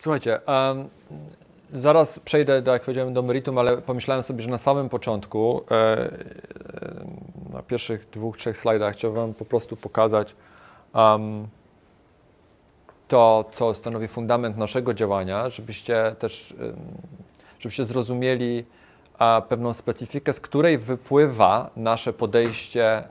Słuchajcie, zaraz przejdę, jak powiedziałem, do meritum, ale pomyślałem sobie, że na samym początku, na pierwszych 2-3 slajdach chciałbym wam po prostu pokazać to, co stanowi fundament naszego działania, żebyście też zrozumieli pewną specyfikę, z której wypływa nasze podejście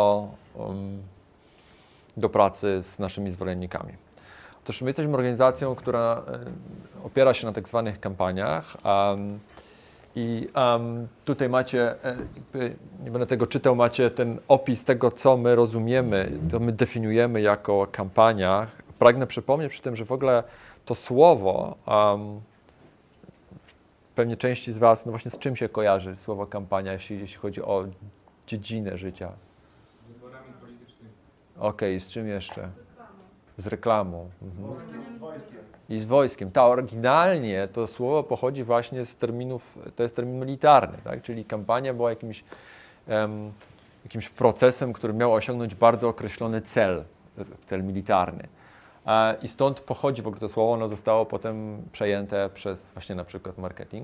do pracy z naszymi zwolennikami. Otóż my jesteśmy organizacją, która opiera się na tak zwanych kampaniach i tutaj macie, nie będę tego czytał, macie ten opis tego, co my rozumiemy, to my definiujemy jako kampania. Pragnę przypomnieć przy tym, że w ogóle to słowo, pewnie części z was, no właśnie z czym się kojarzy słowo kampania, jeśli chodzi o dziedzinę życia? Z wyborami politycznymi. Okej, z czym jeszcze? Z reklamą. Z wojskiem. I z wojskiem. Oryginalnie to słowo pochodzi właśnie z terminów, to jest termin militarny, tak? Czyli kampania była jakimś procesem, który miał osiągnąć bardzo określony cel militarny. I stąd pochodzi w ogóle to słowo, ono zostało potem przejęte przez właśnie na przykład marketing.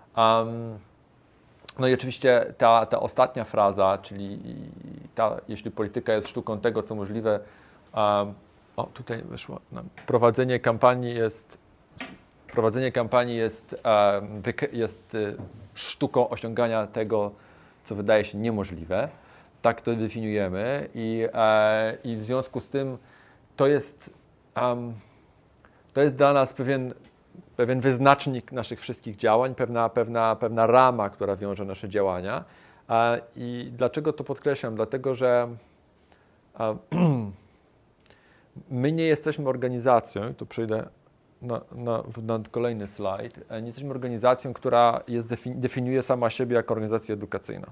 No i oczywiście ta ostatnia fraza, czyli jeśli polityka jest sztuką tego, co możliwe, tutaj wyszło nam. Prowadzenie kampanii jest sztuką osiągania tego, co wydaje się niemożliwe. Tak to definiujemy i w związku z tym to jest dla nas pewien wyznacznik naszych wszystkich działań, pewna rama, która wiąże nasze działania. I dlaczego to podkreślam? Dlatego, że my nie jesteśmy organizacją, i tu przyjdę na kolejny slajd, nie jesteśmy organizacją, która definiuje sama siebie jako organizacja edukacyjna.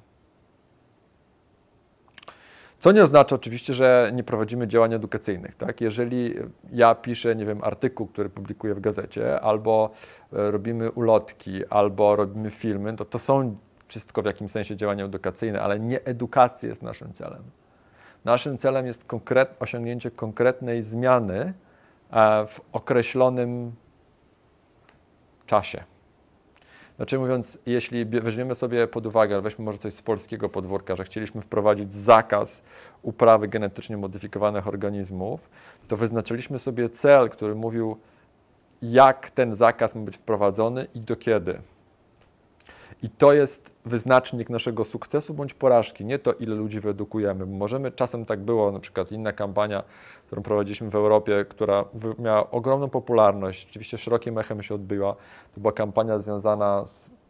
Co nie oznacza oczywiście, że nie prowadzimy działań edukacyjnych. Tak? Jeżeli ja piszę, nie wiem, artykuł, który publikuję w gazecie, albo robimy ulotki, albo robimy filmy, to są wszystko w jakimś sensie działania edukacyjne, ale nie edukacja jest naszym celem. Naszym celem jest osiągnięcie konkretnej zmiany w określonym czasie. Znaczy mówiąc, jeśli weźmiemy sobie pod uwagę, weźmy może coś z polskiego podwórka, że chcieliśmy wprowadzić zakaz uprawy genetycznie modyfikowanych organizmów, to wyznaczyliśmy sobie cel, który mówił, jak ten zakaz ma być wprowadzony i do kiedy. I to jest wyznacznik naszego sukcesu bądź porażki, nie to, ile ludzi wyedukujemy. Możemy, czasem tak było, na przykład inna kampania, którą prowadziliśmy w Europie, która miała ogromną popularność, oczywiście szerokim echem się odbyła. To była kampania związana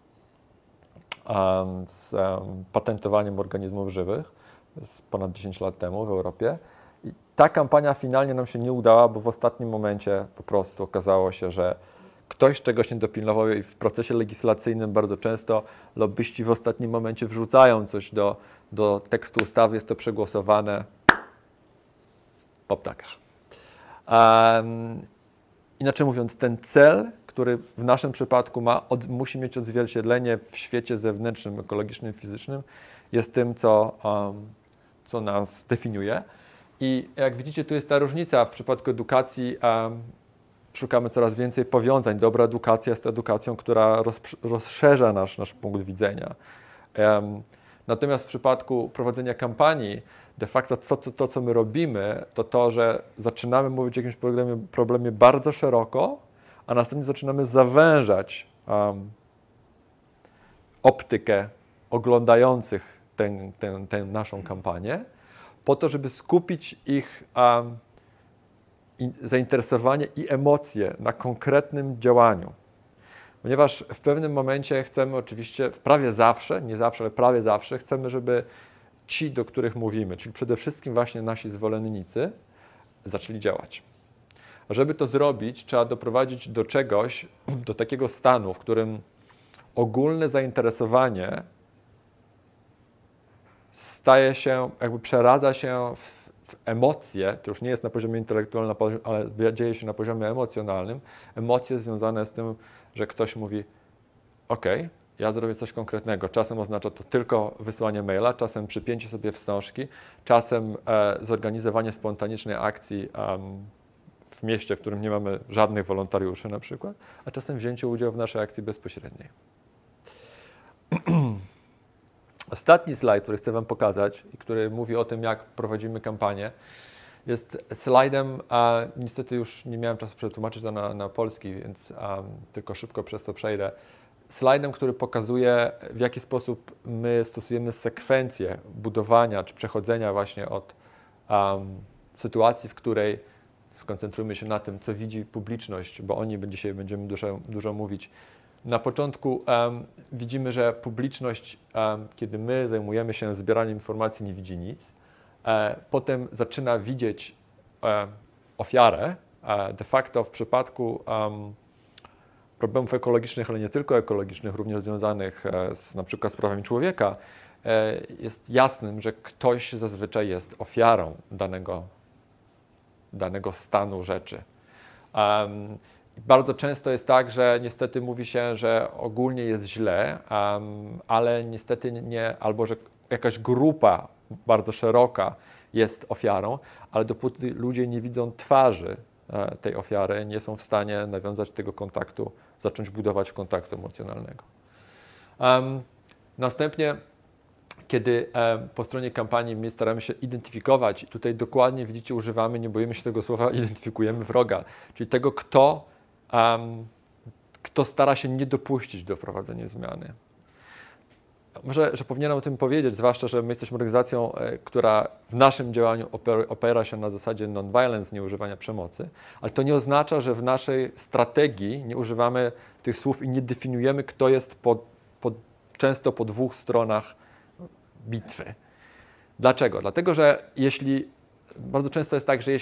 z patentowaniem organizmów żywych ponad 10 lat temu w Europie. I ta kampania finalnie nam się nie udała, bo w ostatnim momencie po prostu okazało się, że ktoś czegoś nie dopilnował i w procesie legislacyjnym bardzo często lobbyści w ostatnim momencie wrzucają coś do tekstu ustawy, jest to przegłosowane po ptakach. Inaczej mówiąc, ten cel, który w naszym przypadku musi mieć odzwierciedlenie w świecie zewnętrznym, ekologicznym, fizycznym, jest tym, co nas definiuje. I jak widzicie, tu jest ta różnica w przypadku edukacji. Szukamy coraz więcej powiązań. Dobra edukacja jest edukacją, która rozszerza nasz punkt widzenia. Natomiast w przypadku prowadzenia kampanii, de facto to, co my robimy, to, że zaczynamy mówić o jakimś problemie bardzo szeroko, a następnie zaczynamy zawężać optykę oglądających tę naszą kampanię, po to, żeby skupić ich zainteresowanie i emocje na konkretnym działaniu. Ponieważ w pewnym momencie chcemy oczywiście, prawie zawsze, nie zawsze, ale prawie zawsze, chcemy, żeby ci, do których mówimy, czyli przede wszystkim właśnie nasi zwolennicy, zaczęli działać. A żeby to zrobić, trzeba doprowadzić do czegoś, do takiego stanu, w którym ogólne zainteresowanie staje się, przeradza się w emocje, to już nie jest na poziomie intelektualnym, ale dzieje się na poziomie emocjonalnym, emocje związane z tym, że ktoś mówi, OK, ja zrobię coś konkretnego. Czasem oznacza to tylko wysłanie maila, czasem przypięcie sobie wstążki, czasem zorganizowanie spontanicznej akcji w mieście, w którym nie mamy żadnych wolontariuszy na przykład, a czasem wzięcie udziału w naszej akcji bezpośredniej. Ostatni slajd, który chcę Wam pokazać i który mówi o tym, jak prowadzimy kampanię, jest slajdem, a niestety już nie miałem czasu przetłumaczyć to na polski, więc tylko szybko przez to przejdę. Slajdem, który pokazuje, w jaki sposób my stosujemy sekwencję budowania czy przechodzenia właśnie od sytuacji, w której skoncentrujmy się na tym, co widzi publiczność, bo o niej dzisiaj będziemy dużo mówić. Na początku widzimy, że publiczność, kiedy my zajmujemy się zbieraniem informacji, nie widzi nic. Potem zaczyna widzieć ofiarę. De facto w przypadku problemów ekologicznych, ale nie tylko ekologicznych, również związanych z na przykład sprawami człowieka, jest jasnym, że ktoś zazwyczaj jest ofiarą danego stanu rzeczy. Bardzo często jest tak, że niestety mówi się, że ogólnie jest źle, ale niestety nie, albo że jakaś grupa bardzo szeroka jest ofiarą, ale dopóty ludzie nie widzą twarzy tej ofiary, nie są w stanie nawiązać tego kontaktu, zacząć budować kontaktu emocjonalnego. Następnie, kiedy po stronie kampanii my staramy się identyfikować, i tutaj dokładnie widzicie, używamy, nie boimy się tego słowa, identyfikujemy wroga, czyli tego, kto stara się nie dopuścić do wprowadzenia zmiany. Może, że powinienem o tym powiedzieć, zwłaszcza, że my jesteśmy organizacją, która w naszym działaniu opiera się na zasadzie non-violence, nieużywania przemocy, ale to nie oznacza, że w naszej strategii nie używamy tych słów i nie definiujemy, kto jest często po dwóch stronach bitwy. Dlaczego? Dlatego, że bardzo często jest tak, że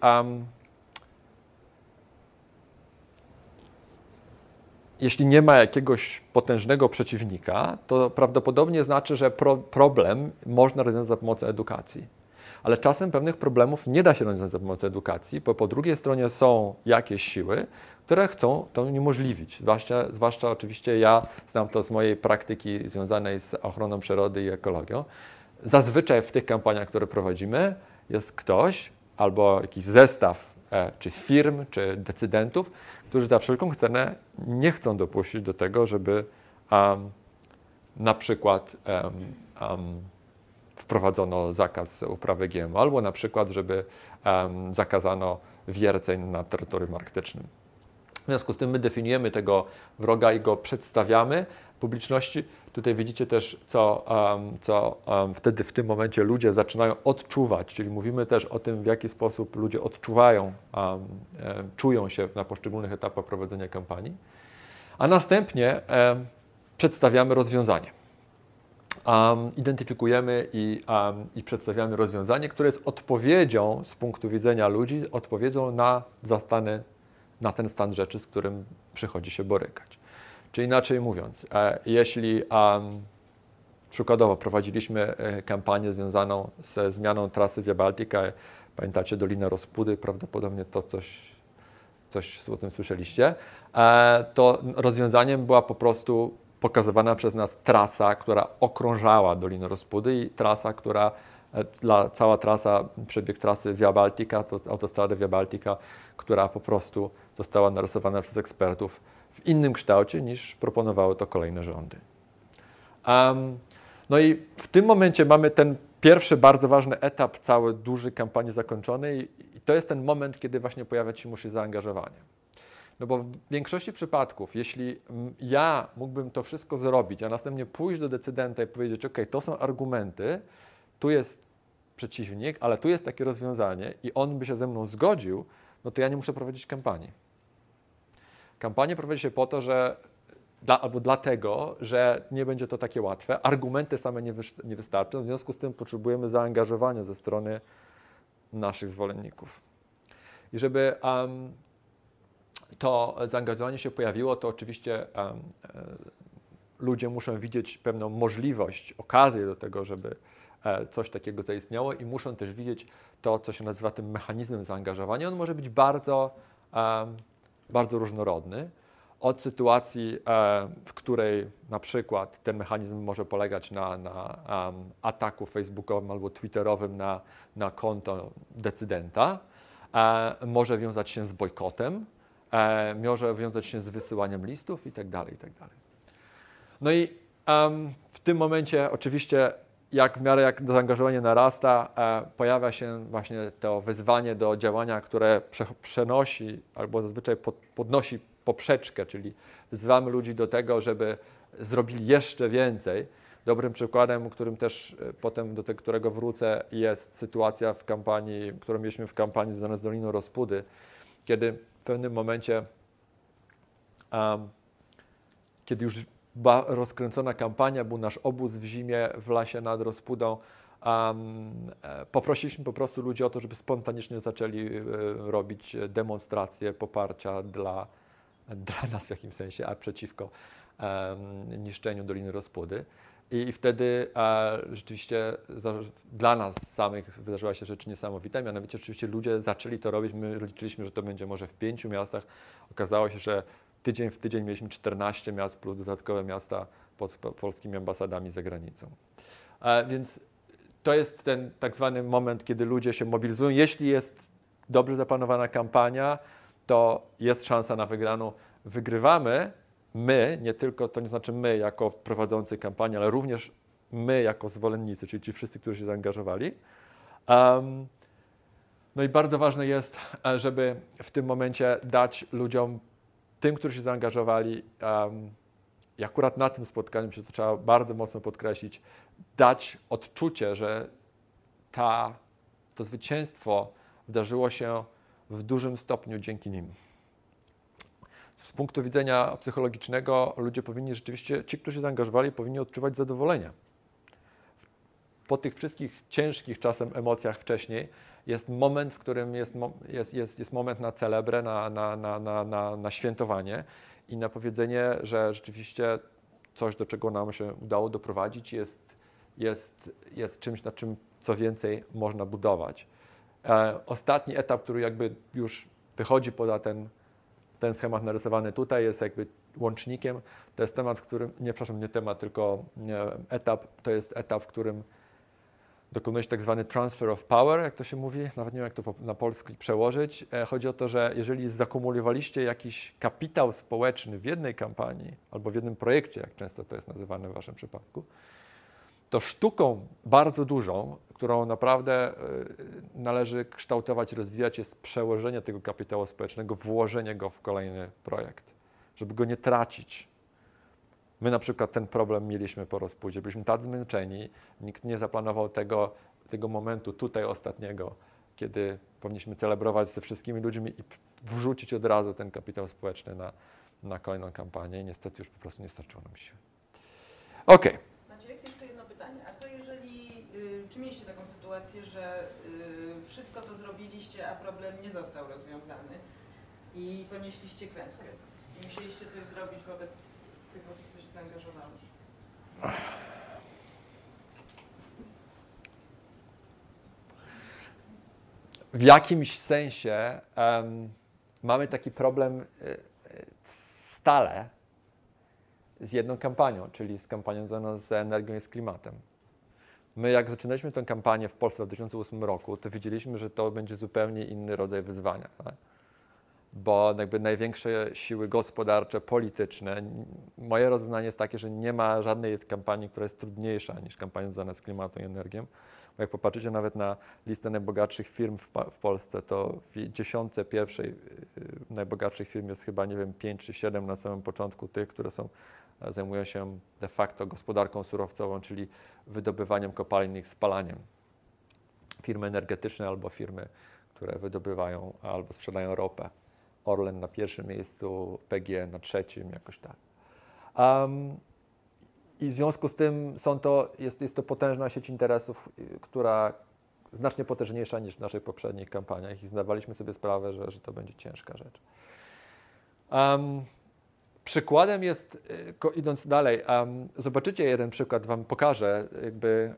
jeśli nie ma jakiegoś potężnego przeciwnika, to prawdopodobnie znaczy, że problem można rozwiązać za pomocą edukacji. Ale czasem pewnych problemów nie da się rozwiązać za pomocą edukacji, bo po drugiej stronie są jakieś siły, które chcą to uniemożliwić. Zwłaszcza oczywiście ja znam to z mojej praktyki związanej z ochroną przyrody i ekologią. Zazwyczaj w tych kampaniach, które prowadzimy, jest ktoś albo jakiś zestaw czy firm, czy decydentów, którzy za wszelką cenę nie chcą dopuścić do tego, żeby na przykład wprowadzono zakaz uprawy GMO, albo na przykład, żeby zakazano wierceń na terytorium arktycznym. W związku z tym my definiujemy tego wroga i go przedstawiamy publiczności. Tutaj widzicie też, co wtedy w tym momencie ludzie zaczynają odczuwać, czyli mówimy też o tym, w jaki sposób ludzie odczuwają, czują się na poszczególnych etapach prowadzenia kampanii, a następnie przedstawiamy rozwiązanie. Identyfikujemy i przedstawiamy rozwiązanie, które jest odpowiedzią z punktu widzenia ludzi, odpowiedzią na ten stan rzeczy, z którym przychodzi się borykać. Czyli inaczej mówiąc, jeśli przykładowo prowadziliśmy kampanię związaną ze zmianą trasy Via Baltica, pamiętacie Dolinę Rospudy, prawdopodobnie to coś o tym słyszeliście, to rozwiązaniem była po prostu pokazywana przez nas trasa, która okrążała Dolinę Rospudy i cała trasa, przebieg trasy Via Baltica, to autostrada Via Baltica, która po prostu została narysowana przez ekspertów w innym kształcie niż proponowały to kolejne rządy. No i w tym momencie mamy ten pierwszy bardzo ważny etap całej dużej kampanii zakończonej i to jest ten moment, kiedy właśnie pojawiać się musi zaangażowanie. No bo w większości przypadków, jeśli ja mógłbym to wszystko zrobić, a następnie pójść do decydenta i powiedzieć, ok, to są argumenty, tu jest przeciwnik, ale tu jest takie rozwiązanie i on by się ze mną zgodził, no to ja nie muszę prowadzić kampanii. Kampanię prowadzi się po to, albo dlatego, że nie będzie to takie łatwe, argumenty same nie wystarczą, w związku z tym potrzebujemy zaangażowania ze strony naszych zwolenników. I żeby to zaangażowanie się pojawiło, to oczywiście ludzie muszą widzieć pewną możliwość, okazję do tego, żeby coś takiego zaistniało i muszą też widzieć to, co się nazywa tym mechanizmem zaangażowania. On może być bardzo różnorodny. Od sytuacji, w której na przykład ten mechanizm może polegać na ataku facebookowym albo twitterowym na konto decydenta, może wiązać się z bojkotem, może wiązać się z wysyłaniem listów itd., itd. No i w tym momencie oczywiście w miarę jak zaangażowanie narasta, pojawia się właśnie to wyzwanie do działania, które przenosi albo zazwyczaj podnosi poprzeczkę, czyli wzywamy ludzi do tego, żeby zrobili jeszcze więcej. Dobrym przykładem, którym też potem do którego wrócę, jest sytuacja w kampanii, którą mieliśmy w kampanii związanej z Doliną Rospudy, kiedy w pewnym momencie, kiedy już była rozkręcona kampania, był nasz obóz w zimie w lasie nad Rospudą, poprosiliśmy po prostu ludzi o to, żeby spontanicznie zaczęli robić demonstracje poparcia dla nas w jakimś sensie, a przeciwko niszczeniu Doliny Rospudy. I wtedy rzeczywiście dla nas samych wydarzyła się rzecz niesamowita, mianowicie rzeczywiście ludzie zaczęli to robić. My liczyliśmy, że to będzie może w 5 miastach. Okazało się, że tydzień w tydzień mieliśmy 14 miast plus dodatkowe miasta pod polskimi ambasadami za granicą. Więc to jest ten tak zwany moment, kiedy ludzie się mobilizują. Jeśli jest dobrze zaplanowana kampania, to jest szansa na wygraną. Wygrywamy my, nie tylko, to nie znaczy my jako prowadzący kampanię, ale również my jako zwolennicy, czyli ci wszyscy, którzy się zaangażowali. No i bardzo ważne jest, żeby w tym momencie dać ludziom, tym, którzy się zaangażowali, i akurat na tym spotkaniu się to trzeba bardzo mocno podkreślić, dać odczucie, że to zwycięstwo wydarzyło się w dużym stopniu dzięki nim. Z punktu widzenia psychologicznego ludzie powinni rzeczywiście, ci, którzy się zaangażowali, powinni odczuwać zadowolenie. Po tych wszystkich ciężkich czasem emocjach wcześniej jest moment, w którym jest moment na celebrę, na świętowanie i na powiedzenie, że rzeczywiście coś, do czego nam się udało doprowadzić, jest czymś, na czym co więcej można budować. Ostatni etap, który jakby już wychodzi poza ten schemat narysowany tutaj, jest jakby łącznikiem. To jest temat, w którym, etap, to jest etap, w którym dokonuje się tak zwany transfer of power, jak to się mówi, nawet nie wiem, jak to na polski przełożyć. Chodzi o to, że jeżeli zakumulowaliście jakiś kapitał społeczny w jednej kampanii albo w jednym projekcie, jak często to jest nazywane w waszym przypadku, to sztuką bardzo dużą, którą naprawdę należy kształtować, rozwijać, jest przełożenie tego kapitału społecznego, włożenie go w kolejny projekt, żeby go nie tracić. My na przykład ten problem mieliśmy po Rospudzie. Byliśmy tak zmęczeni, nikt nie zaplanował tego momentu tutaj ostatniego, kiedy powinniśmy celebrować ze wszystkimi ludźmi i wrzucić od razu ten kapitał społeczny na kolejną kampanię. I niestety już po prostu nie starczyło nam siły. Okej. Maciek, jeszcze jedno pytanie. A co jeżeli, czy mieliście taką sytuację, że wszystko to zrobiliście, a problem nie został rozwiązany i ponieśliście klęskę? I musieliście coś zrobić wobec tych osób, co się zaangażowały? W jakimś sensie mamy taki problem stale z jedną kampanią, czyli z kampanią związaną z energią i z klimatem. My jak zaczynaliśmy tę kampanię w Polsce w 2008 roku, to wiedzieliśmy, że to będzie zupełnie inny rodzaj wyzwania. Tak? Bo jakby największe siły gospodarcze, polityczne, moje rozumienie jest takie, że nie ma żadnej kampanii, która jest trudniejsza niż kampania związana z klimatem i energią. Bo jak popatrzycie nawet na listę najbogatszych firm w Polsce, to w dziesiątce pierwszej najbogatszych firm jest chyba, nie wiem, 5 czy 7 na samym początku tych, które zajmują się de facto gospodarką surowcową, czyli wydobywaniem kopalin i ich spalaniem. Firmy energetyczne albo firmy, które wydobywają albo sprzedają ropę. Orlen na pierwszym miejscu, PGE na trzecim, jakoś tak. I w związku z tym jest to potężna sieć interesów, która znacznie potężniejsza niż w naszych poprzednich kampaniach i zdawaliśmy sobie sprawę, że to będzie ciężka rzecz. Przykładem jest, idąc dalej, zobaczycie jeden przykład, wam pokażę, jakby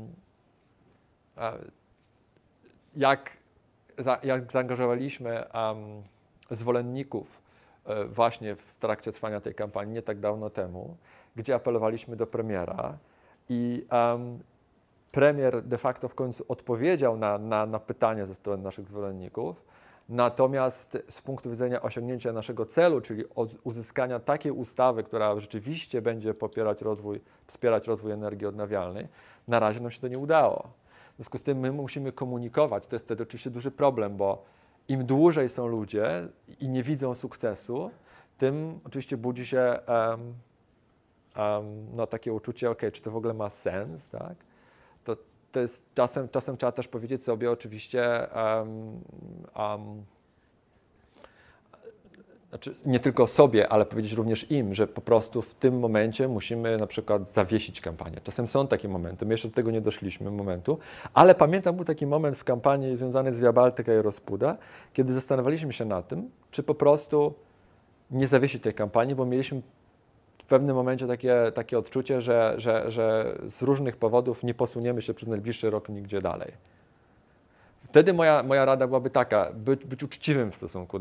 jak zaangażowaliśmy zwolenników właśnie w trakcie trwania tej kampanii nie tak dawno temu, gdzie apelowaliśmy do premiera i premier de facto w końcu odpowiedział na pytania ze strony naszych zwolenników Natomiast z punktu widzenia osiągnięcia naszego celu, czyli uzyskania takiej ustawy, która rzeczywiście będzie wspierać rozwój energii odnawialnej, na razie nam się to nie udało. W związku z tym my musimy komunikować. To jest wtedy oczywiście duży problem, bo im dłużej są ludzie i nie widzą sukcesu, tym oczywiście budzi się takie uczucie, okej, czy to w ogóle ma sens, tak? To jest czasem trzeba też powiedzieć sobie oczywiście, znaczy nie tylko sobie, ale powiedzieć również im, że po prostu w tym momencie musimy na przykład zawiesić kampanię. Czasem są takie momenty, my jeszcze do tego nie doszliśmy momentu, ale pamiętam, był taki moment w kampanii związany z Via Baltica i Rozpuda, kiedy zastanawialiśmy się nad tym, czy po prostu nie zawiesić tej kampanii, bo mieliśmy w pewnym momencie takie odczucie, że z różnych powodów nie posuniemy się przez najbliższy rok nigdzie dalej. Wtedy moja rada byłaby taka, być uczciwym w stosunku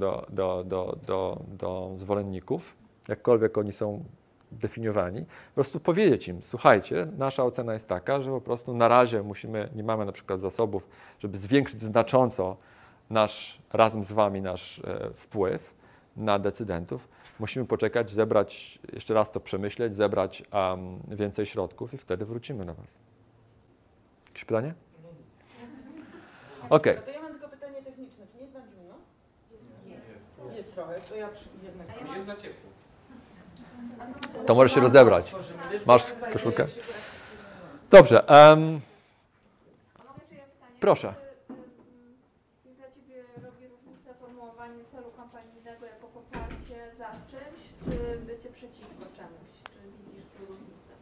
do zwolenników, jakkolwiek oni są definiowani, po prostu powiedzieć im, słuchajcie, nasza ocena jest taka, że po prostu na razie nie mamy na przykład zasobów, żeby zwiększyć znacząco razem z wami nasz wpływ na decydentów. Musimy poczekać, zebrać, jeszcze raz to przemyśleć, zebrać więcej środków i wtedy wrócimy do was. Jakieś pytanie? Okej. To ja mam tylko pytanie techniczne. Czy nie jest wam zimno? Jest trochę, to ja jednak... Nie jest za ciepło. To możesz się rozebrać. Masz koszulkę? Dobrze. Proszę. Jest dla Ciebie robi różnicę formułowanie celu kampanijnego jako poparcie za czymś, czy bycie przeciwko czemuś? Czy widzisz tu różnicę?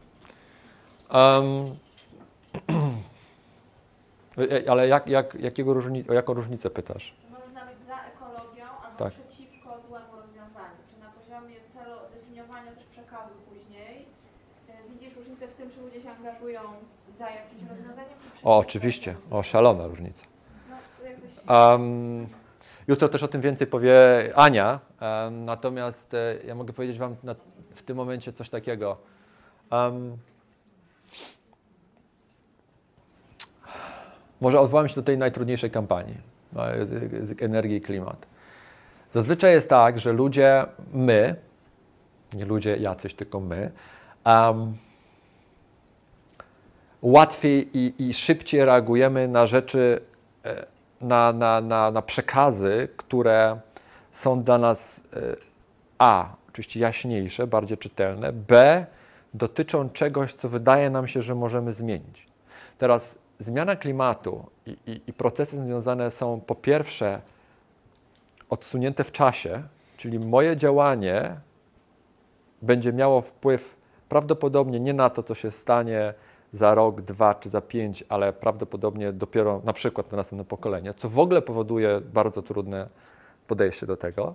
Ale o jaką różnicę pytasz? Można być za ekologią albo Tak. przeciwko złemu rozwiązaniu. Czy na poziomie celu definiowania też przekazu później widzisz różnicę w tym, czy ludzie się angażują za jakimś rozwiązaniem, czy przeciwko? O, oczywiście. O, szalona różnica. No, to jakbyś... Jutro też o tym więcej powie Ania, natomiast ja mogę powiedzieć wam w tym momencie coś takiego. Może odwołam się do tej najtrudniejszej kampanii, z energii i klimat. Zazwyczaj jest tak, że nie ludzie jacyś, tylko my, łatwiej i szybciej reagujemy na rzeczy, na przekazy, które są dla nas oczywiście jaśniejsze, bardziej czytelne, dotyczą czegoś, co wydaje nam się, że możemy zmienić. Teraz zmiana klimatu i procesy związane są po pierwsze odsunięte w czasie, czyli moje działanie będzie miało wpływ prawdopodobnie nie na to, co się stanie za rok, 2 czy za 5, ale prawdopodobnie dopiero na przykład na następne pokolenie, co w ogóle powoduje bardzo trudne podejście do tego.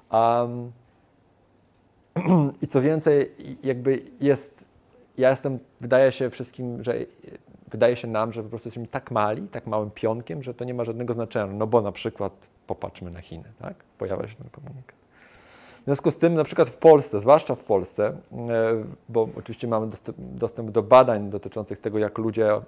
I co więcej, jakby wydaje się nam, że po prostu jesteśmy tak mali, tak małym pionkiem, że to nie ma żadnego znaczenia. No bo na przykład popatrzmy na Chiny, tak? Pojawia się ten komunikat. W związku z tym na przykład w Polsce, zwłaszcza w Polsce, bo oczywiście mamy dostęp do badań dotyczących tego, jak ludzie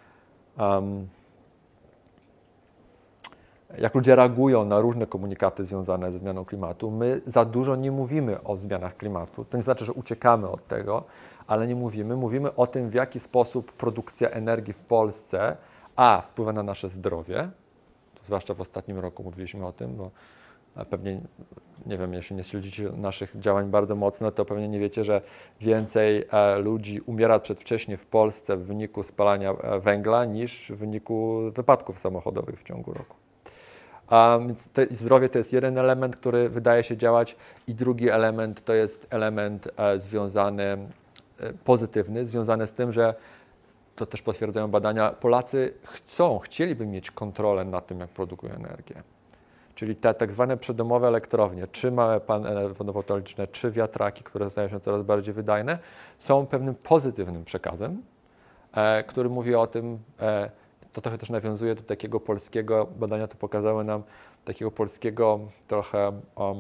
reagują na różne komunikaty związane ze zmianą klimatu. My za dużo nie mówimy o zmianach klimatu. To nie znaczy, że uciekamy od tego, ale nie mówimy. Mówimy o tym, w jaki sposób produkcja energii w Polsce wpływa na nasze zdrowie. Zwłaszcza w ostatnim roku mówiliśmy o tym, bo pewnie, nie wiem, jeśli nie śledzicie naszych działań bardzo mocno, to pewnie nie wiecie, że więcej ludzi umiera przedwcześnie w Polsce w wyniku spalania węgla niż w wyniku wypadków samochodowych w ciągu roku. Więc zdrowie to jest jeden element, który wydaje się działać, i drugi element to jest element pozytywny, związany z tym, że to też potwierdzają badania, Polacy chcieliby mieć kontrolę nad tym, jak produkują energię. Czyli te tak zwane przydomowe elektrownie, czy małe panele fotowoltaiczne, czy wiatraki, które stają się coraz bardziej wydajne, są pewnym pozytywnym przekazem, który mówi o tym, to trochę też nawiązuje do takiego polskiego, badania to pokazały nam, takiego polskiego trochę,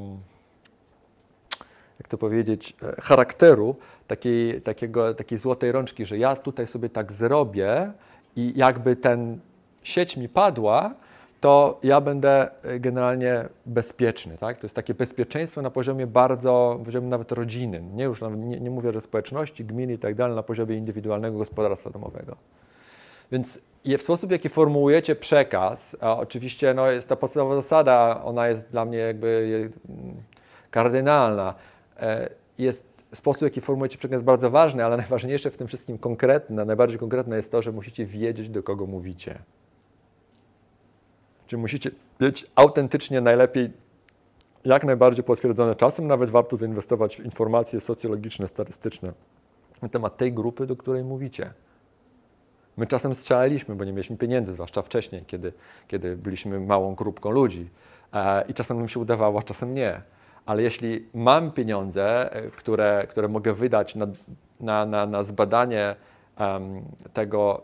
jak to powiedzieć, charakteru, takiej złotej rączki, że ja tutaj sobie tak zrobię i jakby sieć mi padła, to ja będę generalnie bezpieczny, tak? To jest takie bezpieczeństwo na poziomie bardzo, powiedziałbym nawet rodzinnym. Nie już nie mówię, że społeczności, gminy i tak dalej, na poziomie indywidualnego gospodarstwa domowego. Więc w sposób, jaki formułujecie przekaz, a oczywiście no, jest ta podstawowa zasada, ona jest dla mnie jakby kardynalna. Sposób, jaki formułujecie przekaz jest bardzo ważny, ale najważniejsze w tym wszystkim konkretne, najbardziej konkretne jest to, że musicie wiedzieć, do kogo mówicie. Czyli musicie być autentycznie najlepiej, jak najbardziej potwierdzone. Czasem nawet warto zainwestować w informacje socjologiczne, statystyczne na temat tej grupy, do której mówicie. My czasem strzelaliśmy, bo nie mieliśmy pieniędzy, zwłaszcza wcześniej, kiedy byliśmy małą grupką ludzi. I czasem nam się udawało, a czasem nie. Ale jeśli mam pieniądze, które mogę wydać na zbadanie tego,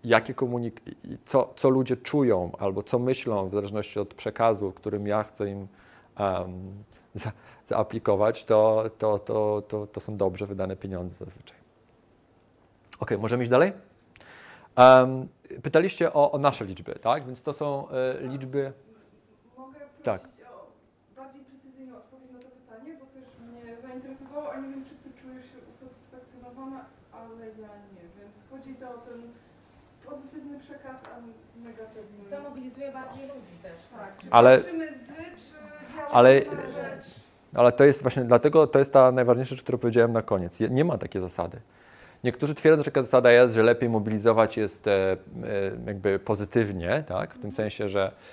co ludzie czują albo co myślą, w zależności od przekazu, którym ja chcę im zaaplikować, to są dobrze wydane pieniądze zazwyczaj. Ok, możemy iść dalej? Pytaliście o nasze liczby, tak? Więc to są liczby... Mogę prosić Tak. o bardziej precyzyjną odpowiedź na to pytanie, bo też mnie zainteresowało, a nie wiem, czy ty czujesz się usatysfakcjonowana, ale ja nie, więc chodzi to o ten pozytywny przekaz, a negatywny. Co mobilizuje bardziej ludzi też. Tak, czy Ale- walczymy czy działamy Ale- na rzecz? Ale to jest właśnie, dlatego to jest ta najważniejsza rzecz, którą powiedziałem na koniec. Nie ma takiej zasady. Niektórzy twierdzą, że taka zasada jest, że lepiej mobilizować jest jakby pozytywnie, tak? W tym sensie,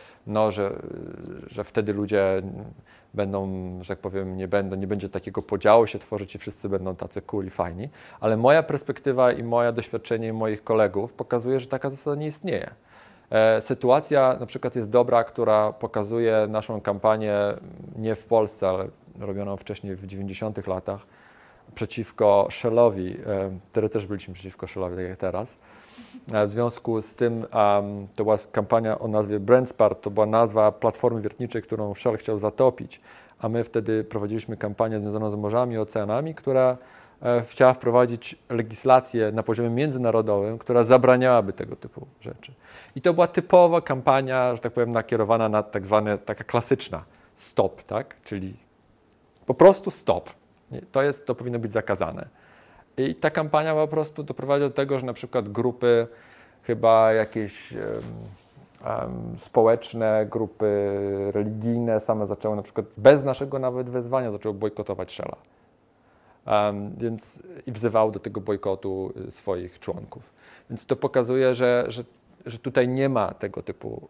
że wtedy ludzie będą, że tak powiem, nie będzie takiego podziału się tworzyć i wszyscy będą tacy cool i fajni. Ale moja perspektywa i moje doświadczenie moich kolegów pokazuje, że taka zasada nie istnieje. Sytuacja na przykład jest dobra, która pokazuje naszą kampanię nie w Polsce, ale robioną wcześniej w 90-tych latach przeciwko Shellowi, wtedy też byliśmy przeciwko Shellowi, tak jak teraz. W związku z tym to była kampania o nazwie Brandspar, to była nazwa platformy wiertniczej, którą Shell chciał zatopić, a my wtedy prowadziliśmy kampanię związaną z morzami i oceanami, która chciała wprowadzić legislację na poziomie międzynarodowym, która zabraniałaby tego typu rzeczy. I to była typowa kampania, że tak powiem, nakierowana na tak zwane, taka klasyczna stop, tak? Czyli po prostu stop. To powinno być zakazane. I ta kampania po prostu doprowadzi do tego, że na przykład grupy chyba jakieś społeczne, grupy religijne same zaczęły na przykład bez naszego nawet wezwania zaczęły bojkotować Shella. I wzywały do tego bojkotu swoich członków. Więc to pokazuje, że tutaj nie ma tego typu,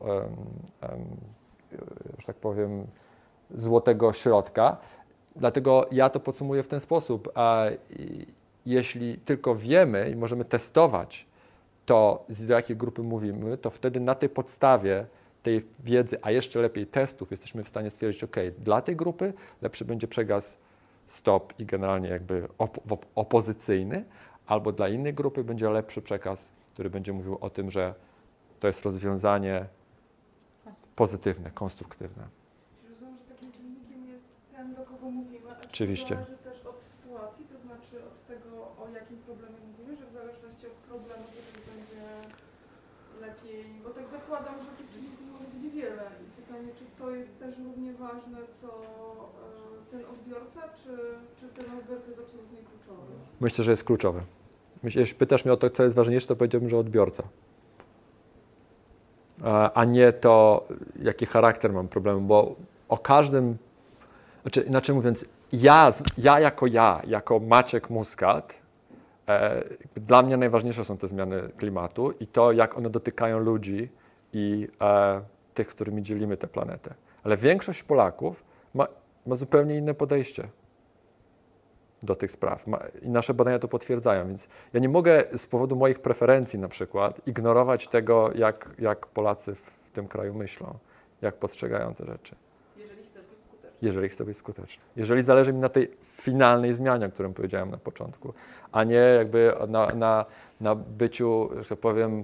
że tak powiem, złotego środka. Dlatego ja to podsumuję w ten sposób. Jeśli tylko wiemy i możemy testować to, do jakiej grupy mówimy, to wtedy na tej podstawie tej wiedzy, a jeszcze lepiej testów, jesteśmy w stanie stwierdzić, ok, dla tej grupy lepszy będzie przekaz stop i generalnie jakby opozycyjny, albo dla innej grupy będzie lepszy przekaz, który będzie mówił o tym, że to jest rozwiązanie pozytywne, konstruktywne. Czyli rozumiem, że takim czynnikiem jest ten, do kogo mówimy, a czy Oczywiście. to zależy też od sytuacji, to znaczy od tego, o jakim problemie mówimy, że w zależności od problemu to będzie lepiej, bo tak zakładam, że tych czynników może być wiele i pytanie, czy to jest też równie ważne, co ten odbiorca, czy ten odbiorca jest absolutnie kluczowy? Myślę, że jest kluczowy. Jeśli pytasz mnie o to, co jest ważniejsze, to powiedziałbym, że odbiorca. A nie to, jaki charakter mam problemu, bo o każdym, inaczej mówiąc, jako Maciek Muscat, dla mnie najważniejsze są te zmiany klimatu i to, jak one dotykają ludzi i tych, którymi dzielimy tę planetę. Ale większość Polaków ma zupełnie inne podejście do tych spraw. I nasze badania to potwierdzają, więc ja nie mogę z powodu moich preferencji na przykład ignorować tego, jak Polacy w tym kraju myślą, jak postrzegają te rzeczy. Jeżeli chcesz być skuteczny. Jeżeli chcę być skuteczny. Jeżeli zależy mi na tej finalnej zmianie, o którym powiedziałem na początku, a nie jakby na byciu, że tak powiem,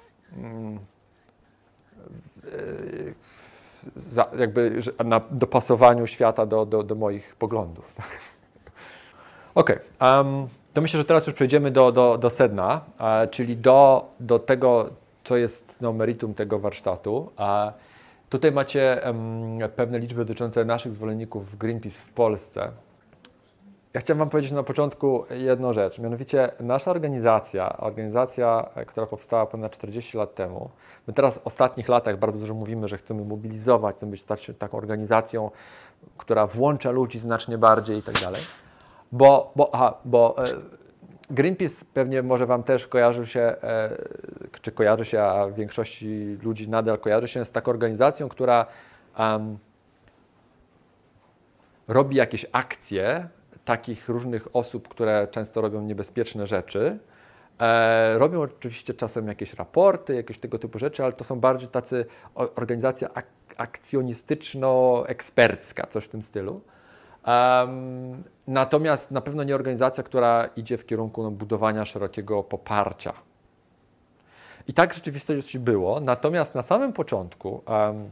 na dopasowaniu świata do moich poglądów. Okej, to myślę, że teraz już przejdziemy do sedna, czyli do tego, co jest meritum tego warsztatu. Tutaj macie pewne liczby dotyczące naszych zwolenników Greenpeace w Polsce. Ja chciałem Wam powiedzieć na początku jedną rzecz, mianowicie nasza organizacja, która powstała ponad 40 lat temu, my teraz w ostatnich latach bardzo dużo mówimy, że chcemy mobilizować, chcemy stać taką organizacją, która włącza ludzi znacznie bardziej i tak dalej, bo Greenpeace pewnie może Wam też kojarzył się, czy kojarzy się, a większości ludzi nadal kojarzy się z taką organizacją, która robi jakieś akcje takich różnych osób, które często robią niebezpieczne rzeczy. Robią oczywiście czasem jakieś raporty, jakieś tego typu rzeczy, ale to są bardziej tacy organizacja akcjonistyczno-ekspercka, coś w tym stylu. Natomiast na pewno nie organizacja, która idzie w kierunku budowania szerokiego poparcia. I tak w rzeczywistości było, natomiast na samym początku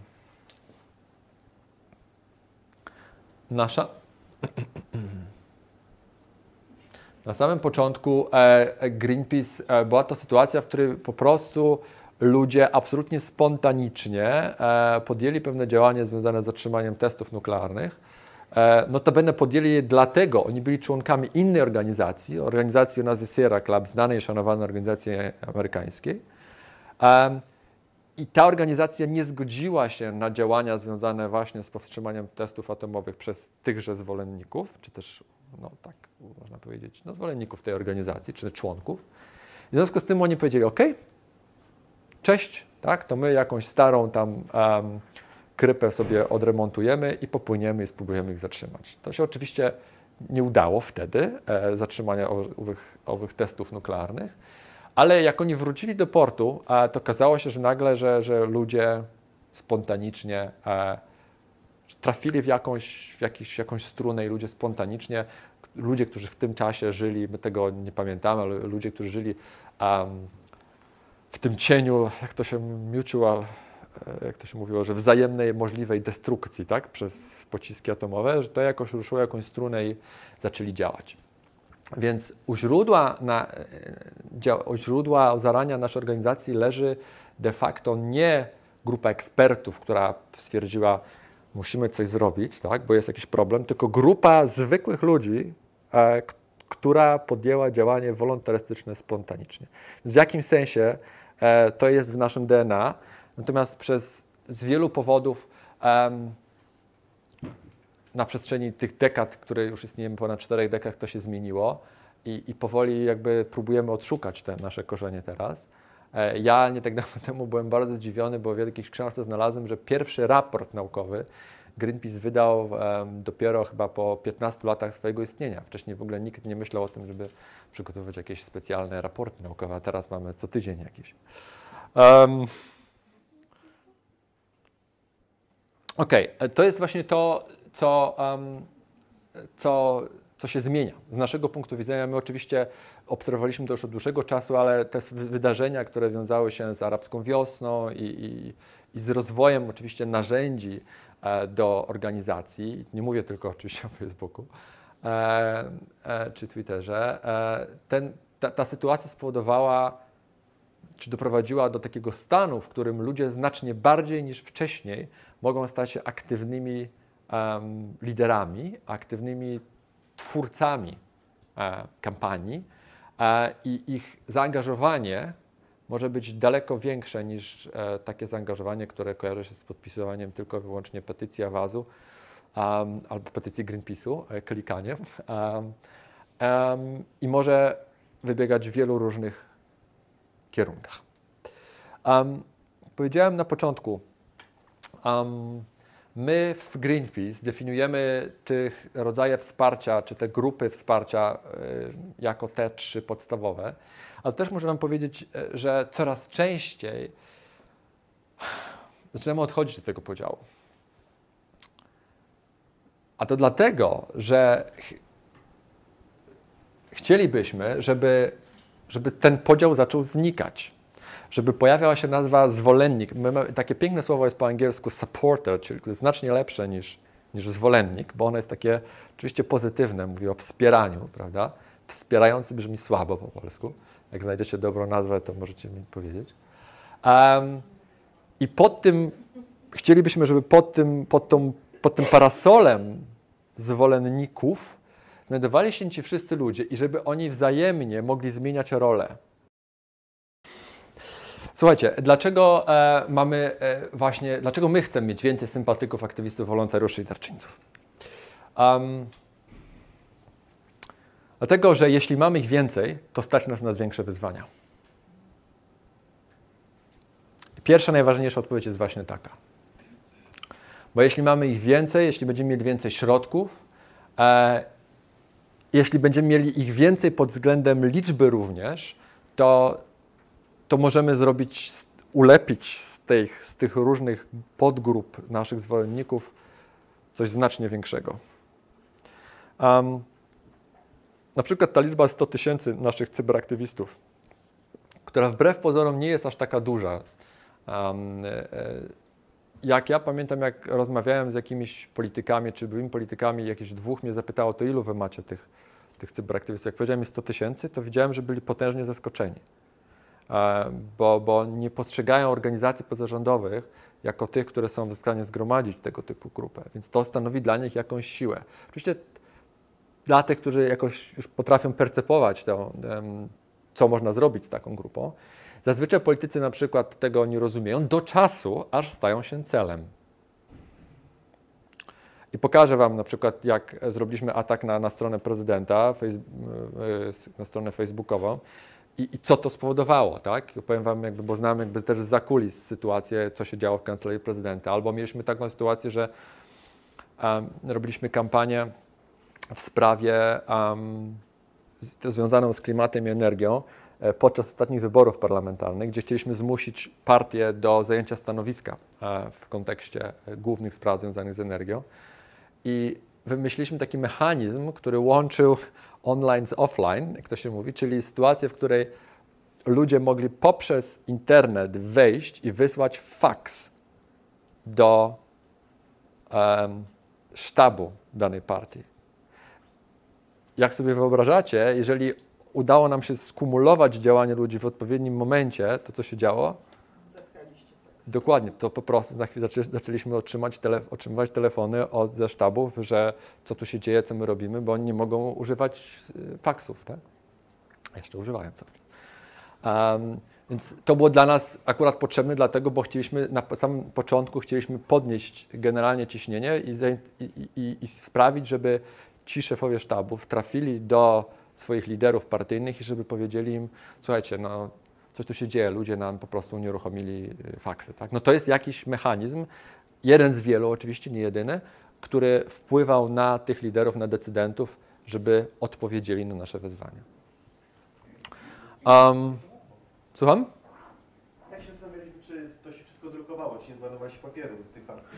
Greenpeace była to sytuacja, w której po prostu ludzie absolutnie spontanicznie podjęli pewne działania związane z zatrzymaniem testów nuklearnych. Notabene podjęli je dlatego, oni byli członkami innej organizacji o nazwie Sierra Club, znanej i szanowanej organizacji amerykańskiej. I ta organizacja nie zgodziła się na działania związane właśnie z powstrzymaniem testów atomowych przez tychże zwolenników, czy też, no tak można powiedzieć, no zwolenników tej organizacji, czy członków. W związku z tym oni powiedzieli, OK, cześć, tak, to my jakąś starą tam krypę sobie odremontujemy i popłyniemy i spróbujemy ich zatrzymać. To się oczywiście nie udało wtedy, zatrzymania owych testów nuklearnych, ale jak oni wrócili do portu, to okazało się, że nagle, że ludzie spontanicznie trafili w jakąś strunę i ludzie spontanicznie, ludzie, którzy w tym czasie żyli, my tego nie pamiętamy, ale ludzie, którzy żyli w tym cieniu, jak to się mutual, jak to się mówiło, że wzajemnej możliwej destrukcji, tak, przez pociski atomowe, że to jakoś ruszyło jakąś strunę i zaczęli działać. Więc u źródła zarania naszej organizacji leży de facto nie grupa ekspertów, która stwierdziła, musimy coś zrobić, tak, bo jest jakiś problem, tylko grupa zwykłych ludzi, która podjęła działanie wolontarystyczne spontanicznie. W jakimś sensie to jest w naszym DNA, natomiast z wielu powodów na przestrzeni tych dekad, które już istniejemy, ponad 4 dekad, to się zmieniło i powoli jakby próbujemy odszukać te nasze korzenie teraz. Ja nie tak dawno temu byłem bardzo zdziwiony, bo w jakiejś książce znalazłem, że pierwszy raport naukowy Greenpeace wydał dopiero chyba po 15 latach swojego istnienia. Wcześniej w ogóle nikt nie myślał o tym, żeby przygotowywać jakieś specjalne raporty naukowe, a teraz mamy co tydzień jakieś. Okej, to jest właśnie to, co się zmienia. Z naszego punktu widzenia my oczywiście obserwowaliśmy to już od dłuższego czasu, ale te wydarzenia, które wiązały się z arabską wiosną i z rozwojem oczywiście narzędzi do organizacji, nie mówię tylko oczywiście o Facebooku czy Twitterze, ta sytuacja spowodowała, czy doprowadziła do takiego stanu, w którym ludzie znacznie bardziej niż wcześniej mogą stać się aktywnymi liderami, aktywnymi twórcami kampanii i ich zaangażowanie może być daleko większe niż takie zaangażowanie, które kojarzy się z podpisywaniem tylko i wyłącznie petycji Awazu albo petycji Greenpeace'u, klikaniem i może wybiegać w wielu różnych kierunkach. Powiedziałem na początku, my w Greenpeace definiujemy tych rodzaje wsparcia, czy te grupy wsparcia jako te 3 podstawowe, ale też muszę Wam powiedzieć, że coraz częściej zaczynamy odchodzić od tego podziału. A to dlatego, że chcielibyśmy, żeby ten podział zaczął znikać. Żeby pojawiała się nazwa zwolennik. Takie piękne słowo jest po angielsku supporter, czyli znacznie lepsze niż zwolennik, bo ono jest takie oczywiście pozytywne, mówi o wspieraniu, prawda? Wspierający brzmi słabo po polsku. Jak znajdziecie dobrą nazwę, to możecie mi powiedzieć. I pod tym chcielibyśmy, żeby pod tym parasolem zwolenników znajdowali się ci wszyscy ludzie i żeby oni wzajemnie mogli zmieniać rolę. Słuchajcie, dlaczego dlaczego my chcemy mieć więcej sympatyków, aktywistów, wolontariuszy i darczyńców? Dlatego, że jeśli mamy ich więcej, to stać nas na większe wyzwania. Pierwsza, najważniejsza odpowiedź jest właśnie taka. Bo jeśli mamy ich więcej, jeśli będziemy mieli więcej środków, jeśli będziemy mieli ich więcej pod względem liczby również, to możemy ulepić z tych różnych podgrup naszych zwolenników coś znacznie większego. Na przykład ta liczba 100 000 naszych cyberaktywistów, która wbrew pozorom nie jest aż taka duża. Jak ja pamiętam, jak rozmawiałem z jakimiś politykami, czy byłymi politykami, jakieś dwóch mnie zapytało, to ilu wy macie tych cyberaktywistów? Jak powiedziałem mi 100 000, to widziałem, że byli potężnie zaskoczeni. Bo nie postrzegają organizacji pozarządowych jako tych, które są w stanie zgromadzić tego typu grupę. Więc to stanowi dla nich jakąś siłę. Oczywiście dla tych, którzy jakoś już potrafią percepować to, co można zrobić z taką grupą, zazwyczaj politycy na przykład tego nie rozumieją do czasu, aż stają się celem. I pokażę wam na przykład, jak zrobiliśmy atak na stronę prezydenta, na stronę facebookową i co to spowodowało, tak? Powiem wam, bo znam też zza kulis sytuację, co się działo w kancelarii prezydenta. Albo mieliśmy taką sytuację, że robiliśmy kampanię w sprawie związaną z klimatem i energią podczas ostatnich wyborów parlamentarnych, gdzie chcieliśmy zmusić partię do zajęcia stanowiska w kontekście głównych spraw związanych z energią. I wymyśliliśmy taki mechanizm, który łączył online z offline, jak to się mówi, czyli sytuację, w której ludzie mogli poprzez internet wejść i wysłać faks do sztabu danej partii. Jak sobie wyobrażacie, jeżeli udało nam się skumulować działanie ludzi w odpowiednim momencie, to co się działo? Zapchaliście faks. Dokładnie, to po prostu na chwilę zaczęliśmy otrzymywać telefony ze sztabów, że co tu się dzieje, co my robimy, bo oni nie mogą używać faksów, tak? Jeszcze używają co. Więc to było dla nas akurat potrzebne, dlatego, bo chcieliśmy na samym początku podnieść generalnie ciśnienie i sprawić, żeby ci szefowie sztabów trafili do swoich liderów partyjnych i żeby powiedzieli im, słuchajcie, no coś tu się dzieje, ludzie nam po prostu unieruchomili faksy. Tak? No to jest jakiś mechanizm, jeden z wielu oczywiście, nie jedyny, który wpływał na tych liderów, na decydentów, żeby odpowiedzieli na nasze wyzwania. Słucham? Jak się zastanawialiśmy, czy to się wszystko drukowało, czy nie zmarnowaliście papieru z tych faksów?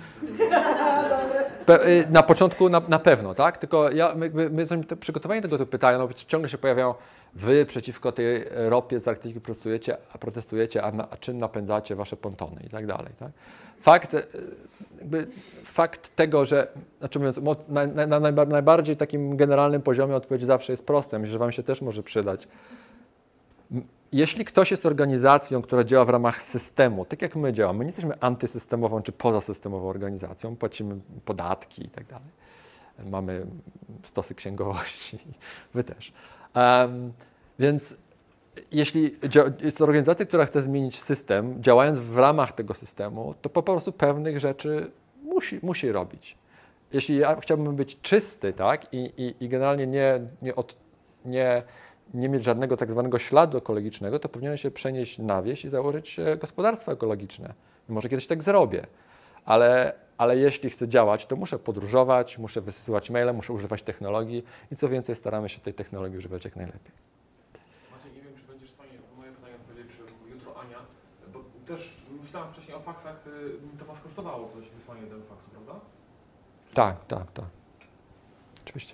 Na początku na pewno, tak? Tylko my przygotowani tego typu pytania, no, ciągle się pojawiają, wy przeciwko tej ropie z Arktyki protestujecie, a czym napędzacie wasze pontony i tak dalej. Tak? Fakt tego, że, znaczy mówiąc, na najbardziej takim generalnym poziomie odpowiedź zawsze jest prosta, myślę, że wam się też może przydać. Jeśli ktoś jest organizacją, która działa w ramach systemu, tak jak my działamy, my nie jesteśmy antysystemową czy pozasystemową organizacją, płacimy podatki i tak dalej. Mamy stosy księgowości, wy też. Więc jeśli jest to organizacja, która chce zmienić system, działając w ramach tego systemu, to po prostu pewnych rzeczy musi robić. Jeśli ja chciałbym być czysty, tak, i generalnie nie mieć żadnego tak zwanego śladu ekologicznego, to powinienem się przenieść na wieś i założyć gospodarstwo ekologiczne. I może kiedyś tak zrobię. Ale jeśli chcę działać, to muszę podróżować, muszę wysyłać maile, muszę używać technologii i co więcej, staramy się tej technologii używać jak najlepiej. Maciej, nie wiem, czy będziesz w stanie moje pytanie odpowiedzieć, czy jutro Ania, bo też myślałem wcześniej o faksach, to was kosztowało coś wysłanie tego faksu, prawda? Tak. Oczywiście.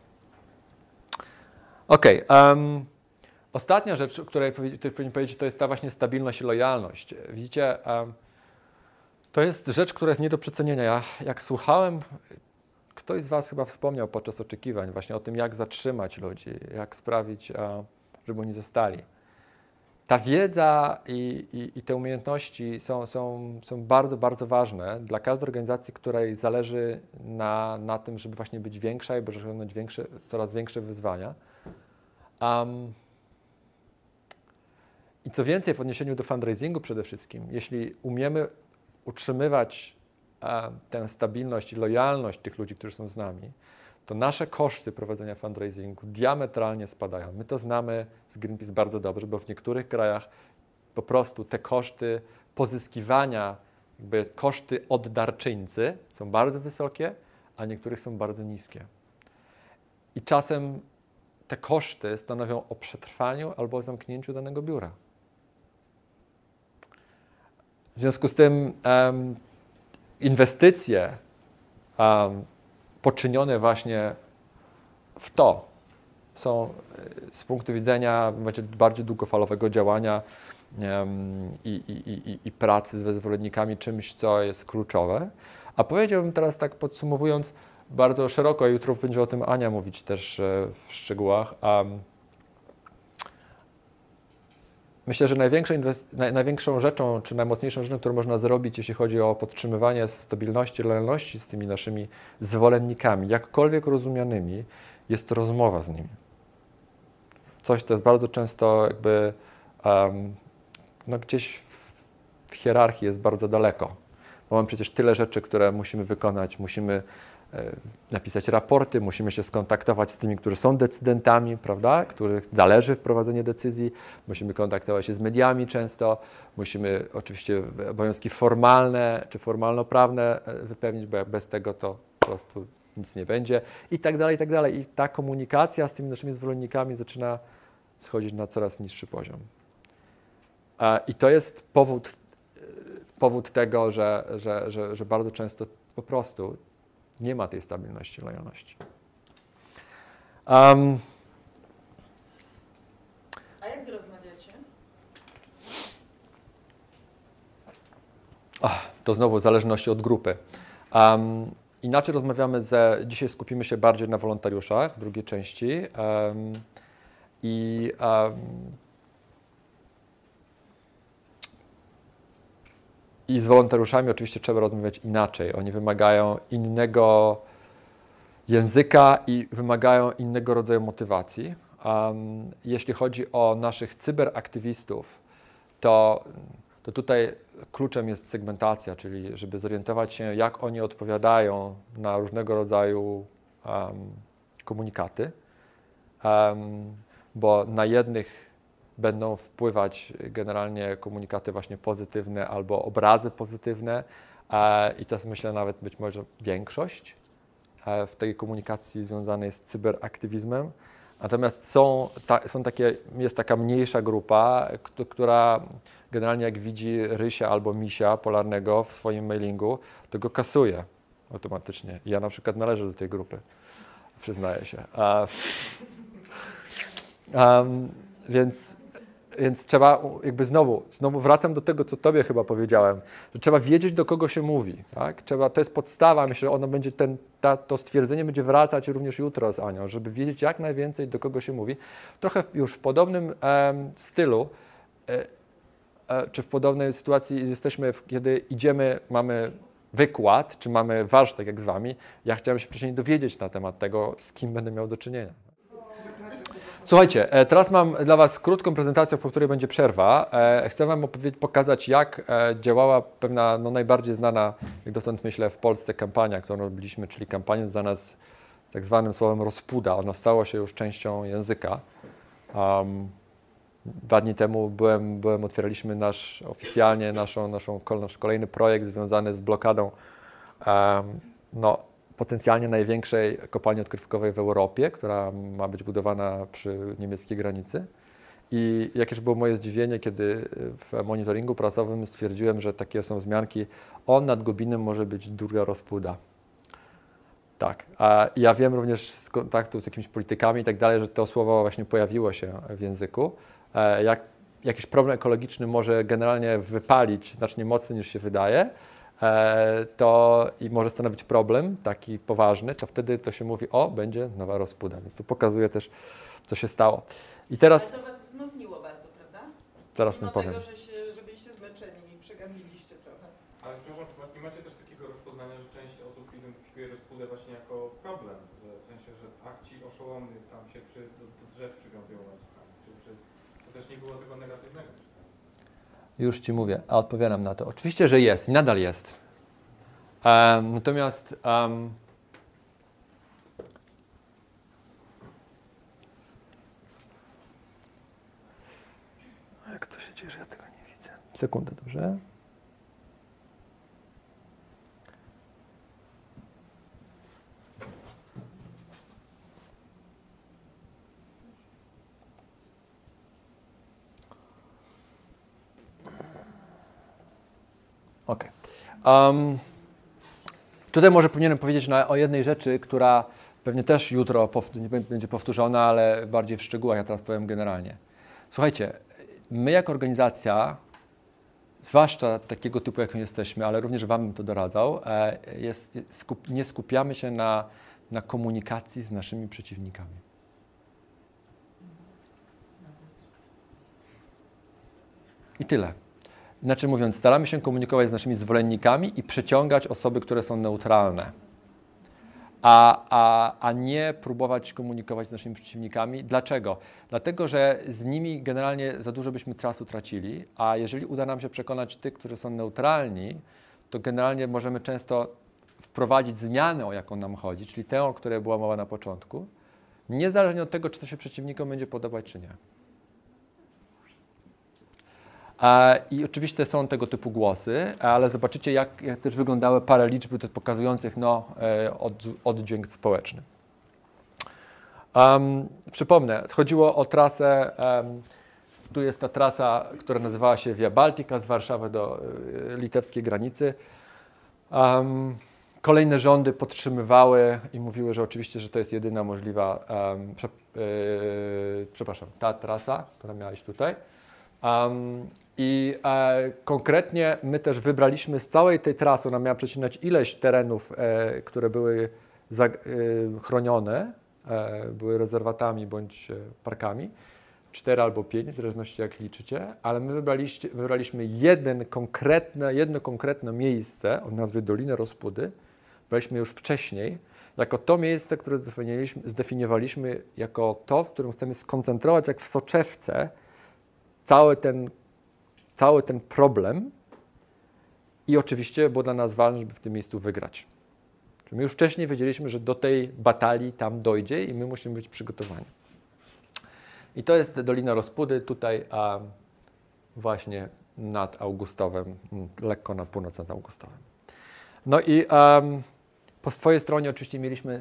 Okej. Ostatnia rzecz, o której powinien powiedzieć, to jest ta właśnie stabilność i lojalność. Widzicie, to jest rzecz, która jest nie do przecenienia. Jak słuchałem, ktoś z was chyba wspomniał podczas oczekiwań właśnie o tym, jak zatrzymać ludzi, jak sprawić, żeby oni zostali. ta wiedza i te umiejętności są bardzo, bardzo ważne dla każdej organizacji, której zależy na tym, żeby właśnie być większa i osiągnąć coraz większe wyzwania. I co więcej, w odniesieniu do fundraisingu przede wszystkim, jeśli umiemy utrzymywać tę stabilność i lojalność tych ludzi, którzy są z nami, to nasze koszty prowadzenia fundraisingu diametralnie spadają. My to znamy z Greenpeace bardzo dobrze, bo w niektórych krajach po prostu te koszty pozyskiwania, jakby koszty od darczyńcy są bardzo wysokie, a niektórych są bardzo niskie. I czasem te koszty stanowią o przetrwaniu albo o zamknięciu danego biura. W związku z tym inwestycje poczynione właśnie w to są z punktu widzenia bardziej długofalowego działania i pracy ze zwolennikami czymś, co jest kluczowe. A powiedziałbym teraz tak podsumowując bardzo szeroko, a jutro będzie o tym Ania mówić też w szczegółach. Myślę, że największą rzeczą, czy najmocniejszą rzeczą, którą można zrobić, jeśli chodzi o podtrzymywanie stabilności, lojalności z tymi naszymi zwolennikami, jakkolwiek rozumianymi, jest rozmowa z nimi. Coś, co jest bardzo często jakby gdzieś w hierarchii jest bardzo daleko. Bo mamy przecież tyle rzeczy, które musimy wykonać. Musimy napisać raporty, musimy się skontaktować z tymi, którzy są decydentami, prawda, których zależy wprowadzenie decyzji, musimy kontaktować się z mediami często, musimy oczywiście obowiązki formalne czy formalno-prawne wypełnić, bo jak bez tego to po prostu nic nie będzie i tak dalej, i tak dalej. I ta komunikacja z tymi naszymi zwolennikami zaczyna schodzić na coraz niższy poziom. I to jest powód tego, że bardzo często po prostu nie ma tej stabilności, lojalności. A jak wy rozmawiacie? To znowu w zależności od grupy. Inaczej rozmawiamy dzisiaj skupimy się bardziej na wolontariuszach w drugiej części. I z wolontariuszami oczywiście trzeba rozmawiać inaczej. Oni wymagają innego języka i wymagają innego rodzaju motywacji. Jeśli chodzi o naszych cyberaktywistów, to tutaj kluczem jest segmentacja, czyli żeby zorientować się, jak oni odpowiadają na różnego rodzaju komunikaty, bo na jednych będą wpływać generalnie komunikaty właśnie pozytywne albo obrazy pozytywne i to jest, myślę, nawet być może większość w tej komunikacji związanej z cyberaktywizmem. Natomiast jest taka mniejsza grupa, która generalnie jak widzi rysia albo misia polarnego w swoim mailingu, to go kasuje automatycznie. Ja na przykład należę do tej grupy, przyznaję się. Więc trzeba jakby znowu wracam do tego, co tobie chyba powiedziałem, że trzeba wiedzieć, do kogo się mówi. Tak? To jest podstawa, myślę, że ono będzie to stwierdzenie będzie wracać również jutro z Anią, żeby wiedzieć jak najwięcej, do kogo się mówi. Trochę już w podobnym stylu, czy w podobnej sytuacji jesteśmy, kiedy idziemy, mamy wykład, czy mamy warsztat jak z wami, ja chciałem się wcześniej dowiedzieć na temat tego, z kim będę miał do czynienia. Słuchajcie, teraz mam dla was krótką prezentację, po której będzie przerwa. Chcę wam pokazać, jak działała pewna, najbardziej znana, jak dotąd myślę, w Polsce kampania, którą robiliśmy, czyli kampania znana z tak zwanym słowem rozpuda. Ono stało się już częścią języka. 2 dni temu otwieraliśmy oficjalnie nasz kolejny projekt związany z blokadą potencjalnie największej kopalni odkrywkowej w Europie, która ma być budowana przy niemieckiej granicy. I jakież było moje zdziwienie, kiedy w monitoringu prasowym stwierdziłem, że takie są wzmianki, nad Gubinem może być druga rozpuda. Tak. Ja wiem również z kontaktu z jakimiś politykami i tak dalej, że to słowo właśnie pojawiło się w języku. Jak jakiś problem ekologiczny może generalnie wypalić znacznie mocniej niż się wydaje, i może stanowić problem taki poważny, to wtedy to się mówi, będzie nowa rozpuda. Więc to pokazuje też, co się stało. I teraz... Ale to was wzmocniło bardzo, prawda? zaraz o tym Mimo powiem. tego, że byliście zmęczeni i przegapiliście trochę. Ale przepraszam, czy nie macie też takiego rozpoznania, że część osób identyfikuje rozpudę właśnie jako problem? Że w sensie, że ci oszołomy tam się do drzew przywiązują na przykład. Czy to też nie było tego negatywnego? Już Ci mówię, a odpowiadam na to. Oczywiście, że jest i nadal jest. Natomiast jak to się dzieje, że ja tego nie widzę? Sekundę, dobrze? Okej. Tutaj może powinienem powiedzieć o jednej rzeczy, która pewnie też jutro nie będzie powtórzona, ale bardziej w szczegółach, ja teraz powiem generalnie. Słuchajcie, my jako organizacja, zwłaszcza takiego typu, jaką jesteśmy, ale również Wam bym to doradzał, nie skupiamy się na komunikacji z naszymi przeciwnikami. I tyle. Inaczej mówiąc, staramy się komunikować z naszymi zwolennikami i przyciągać osoby, które są neutralne, a nie próbować komunikować z naszymi przeciwnikami. Dlaczego? Dlatego, że z nimi generalnie za dużo byśmy czasu tracili, a jeżeli uda nam się przekonać tych, którzy są neutralni, to generalnie możemy często wprowadzić zmianę, o jaką nam chodzi, czyli tę, o której była mowa na początku, niezależnie od tego, czy to się przeciwnikom będzie podobać, czy nie. I oczywiście są tego typu głosy, ale zobaczycie, jak też wyglądały parę liczb pokazujących oddźwięk społeczny. Przypomnę, chodziło o trasę, tu jest ta trasa, która nazywała się Via Baltica z Warszawy do litewskiej granicy. Kolejne rządy podtrzymywały i mówiły, że oczywiście, że to jest jedyna możliwa, przepraszam, ta trasa, która miała iść tutaj. Konkretnie my też wybraliśmy z całej tej trasy, ona miała przecinać ileś terenów, które były chronione, były rezerwatami bądź parkami, 4 albo 5, w zależności jak liczycie, ale my wybraliśmy jedno konkretne miejsce o nazwie Doliny Rozpudy, wybraliśmy już wcześniej, jako to miejsce, które zdefiniowaliśmy jako to, w którym chcemy skoncentrować jak w soczewce cały ten problem i oczywiście było dla nas ważne, żeby w tym miejscu wygrać. Czyli my już wcześniej wiedzieliśmy, że do tej batalii tam dojdzie i my musimy być przygotowani. I to jest Dolina Rozpudy, tutaj właśnie nad Augustowem, lekko na północ nad Augustowem. No i po swojej stronie oczywiście mieliśmy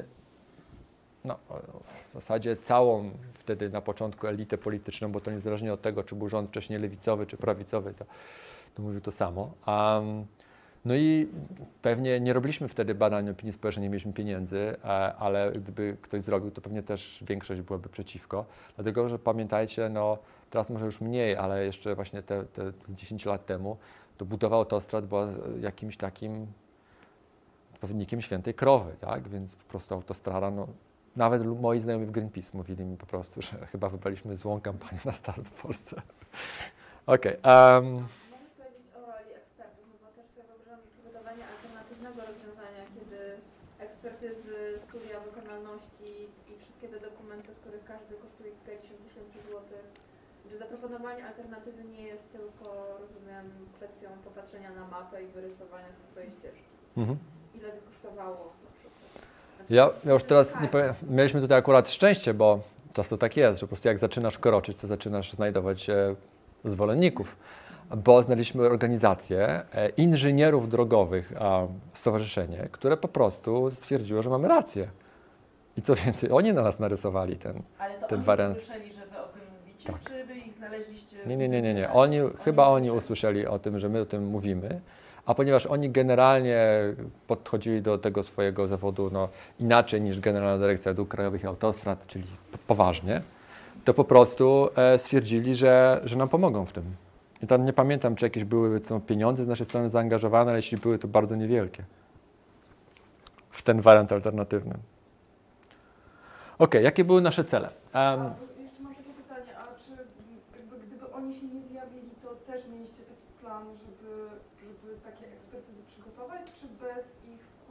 w zasadzie całą wtedy na początku elitę polityczną, bo to niezależnie od tego, czy był rząd wcześniej lewicowy, czy prawicowy, to mówił to samo. No i pewnie nie robiliśmy wtedy badań opinii społecznej, nie mieliśmy pieniędzy, ale gdyby ktoś zrobił, to pewnie też większość byłaby przeciwko. Dlatego, że pamiętajcie, teraz może już mniej, ale jeszcze właśnie te 10 lat temu, to budowa autostrad była jakimś takim odpowiednikiem świętej krowy, tak? Więc po prostu autostrada, nawet moi znajomi w Greenpeace mówili mi po prostu, że chyba wybraliśmy złą kampanię na start w Polsce. Okej. Możesz powiedzieć o roli ekspertów, bo też sobie wyobrażam, że przygotowanie alternatywnego rozwiązania, kiedy ekspertyzy, studia wykonalności i wszystkie te dokumenty, których każdy kosztuje kilkadziesiąt tysięcy złotych, że zaproponowanie alternatywy nie jest tylko, rozumiem, kwestią popatrzenia na mapę i wyrysowania ze swojej ścieżki. Ile by kosztowało na przykład? Ja już teraz nie powiem, mieliśmy tutaj akurat szczęście, bo często tak jest, że po prostu jak zaczynasz kroczyć, to zaczynasz znajdować zwolenników, bo znaleźliśmy organizację inżynierów drogowych, stowarzyszenie, które po prostu stwierdziło, że mamy rację. I co więcej, oni na nas narysowali ten wariant. Słyszeli, że wy o tym mówicie, Tak. czy wy ich znaleźliście? Nie. Oni usłyszeli o tym, że my o tym mówimy. A ponieważ oni generalnie podchodzili do tego swojego zawodu inaczej niż Generalna Dyrekcja Dróg Krajowych i Autostrad, czyli poważnie, to po prostu stwierdzili, że nam pomogą w tym. I tam nie pamiętam, czy jakieś były pieniądze z naszej strony zaangażowane, ale jeśli były, to bardzo niewielkie w ten wariant alternatywny. Okej, jakie były nasze cele? Jeszcze mam takie pytanie, a czy gdyby oni się nie zjawili,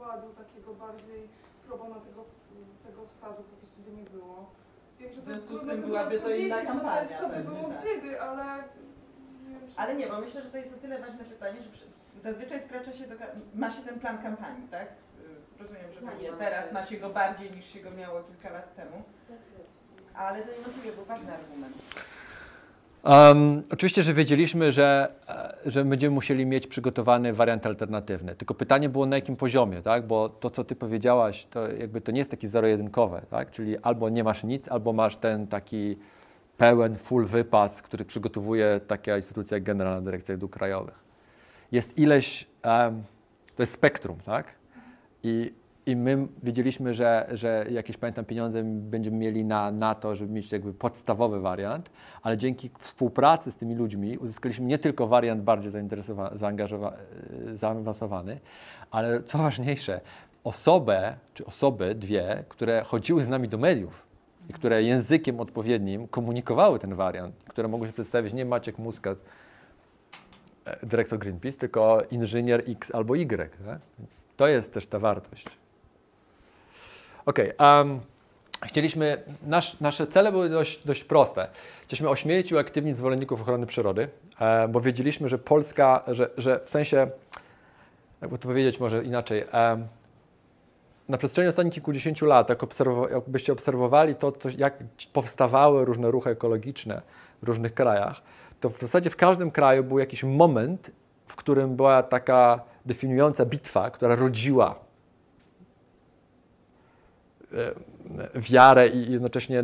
wkładu takiego bardziej pro bono tego wsadu po prostu by nie było. Wiem, że W to jest związku z trudno tym by byłaby było to inna powiedzieć, bo to jest kampania co by pewnie, było tak. gdyby, ale nie wiem, czy... Ale nie, bo myślę, że to jest o tyle ważne pytanie, że zazwyczaj wkracza się ma się ten plan kampanii, tak? Rozumiem, że pewnie teraz ma się go bardziej niż się go miało kilka lat temu, ale to niewątpliwie był ważny argument. Oczywiście, że wiedzieliśmy, że będziemy musieli mieć przygotowany wariant alternatywny. Tylko pytanie było na jakim poziomie, tak? Bo to, co ty powiedziałaś, to jakby to nie jest takie zero-jedynkowe, tak? Czyli albo nie masz nic, albo masz ten taki pełen, full wypas, który przygotowuje taka instytucja jak Generalna Dyrekcja Dróg Krajowych. Jest ileś, to jest spektrum, tak? I my wiedzieliśmy, że jakieś, pamiętam, pieniądze będziemy mieli na to, żeby mieć jakby podstawowy wariant, ale dzięki współpracy z tymi ludźmi uzyskaliśmy nie tylko wariant bardziej zaawansowany, ale co ważniejsze, osoby dwie, które chodziły z nami do mediów i które językiem odpowiednim komunikowały ten wariant, które mogły się przedstawić nie Maciek Muscat, dyrektor Greenpeace, tylko inżynier X albo Y. Tak? Więc to jest też ta wartość. Okej, chcieliśmy, nasze cele były dość proste. Chcieliśmy ośmielić i uaktywnić zwolenników ochrony przyrody, bo wiedzieliśmy, że Polska, że w sensie, jakby to powiedzieć może inaczej, na przestrzeni ostatnich kilkudziesięciu lat, jakbyście obserwowali to, jak powstawały różne ruchy ekologiczne w różnych krajach, to w zasadzie w każdym kraju był jakiś moment, w którym była taka definiująca bitwa, która rodziła wiarę i jednocześnie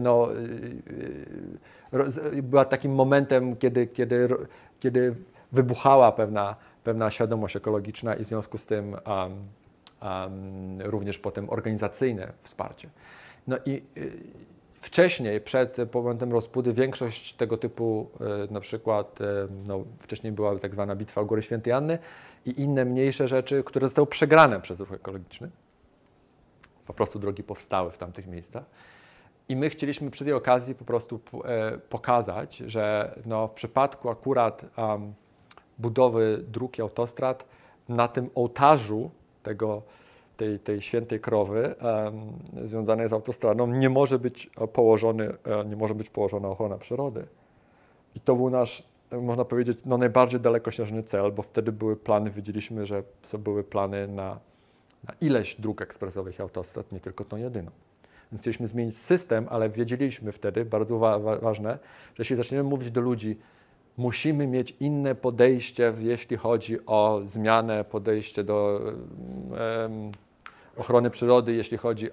była takim momentem, kiedy wybuchała pewna świadomość ekologiczna i w związku z tym również potem organizacyjne wsparcie. No i wcześniej, przed momentem rozpudy, większość tego typu, na przykład, wcześniej była tak zwana bitwa o Góry Świętej Anny i inne mniejsze rzeczy, które zostały przegrane przez ruch ekologiczny. Po prostu drogi powstały w tamtych miejscach. I my chcieliśmy przy tej okazji po prostu pokazać, że w przypadku akurat budowy dróg i autostrad, na tym ołtarzu tej świętej krowy związanej z autostradą nie może być położona ochrona przyrody. I to był nasz, można powiedzieć, najbardziej dalekosiężny cel, bo wtedy były plany, wiedzieliśmy, że były plany na ileś dróg ekspresowych i autostrad, nie tylko tą jedyną. Więc chcieliśmy zmienić system, ale wiedzieliśmy wtedy, bardzo ważne, że jeśli zaczniemy mówić do ludzi, musimy mieć inne podejście, jeśli chodzi o zmianę, podejście do ochrony przyrody, jeśli chodzi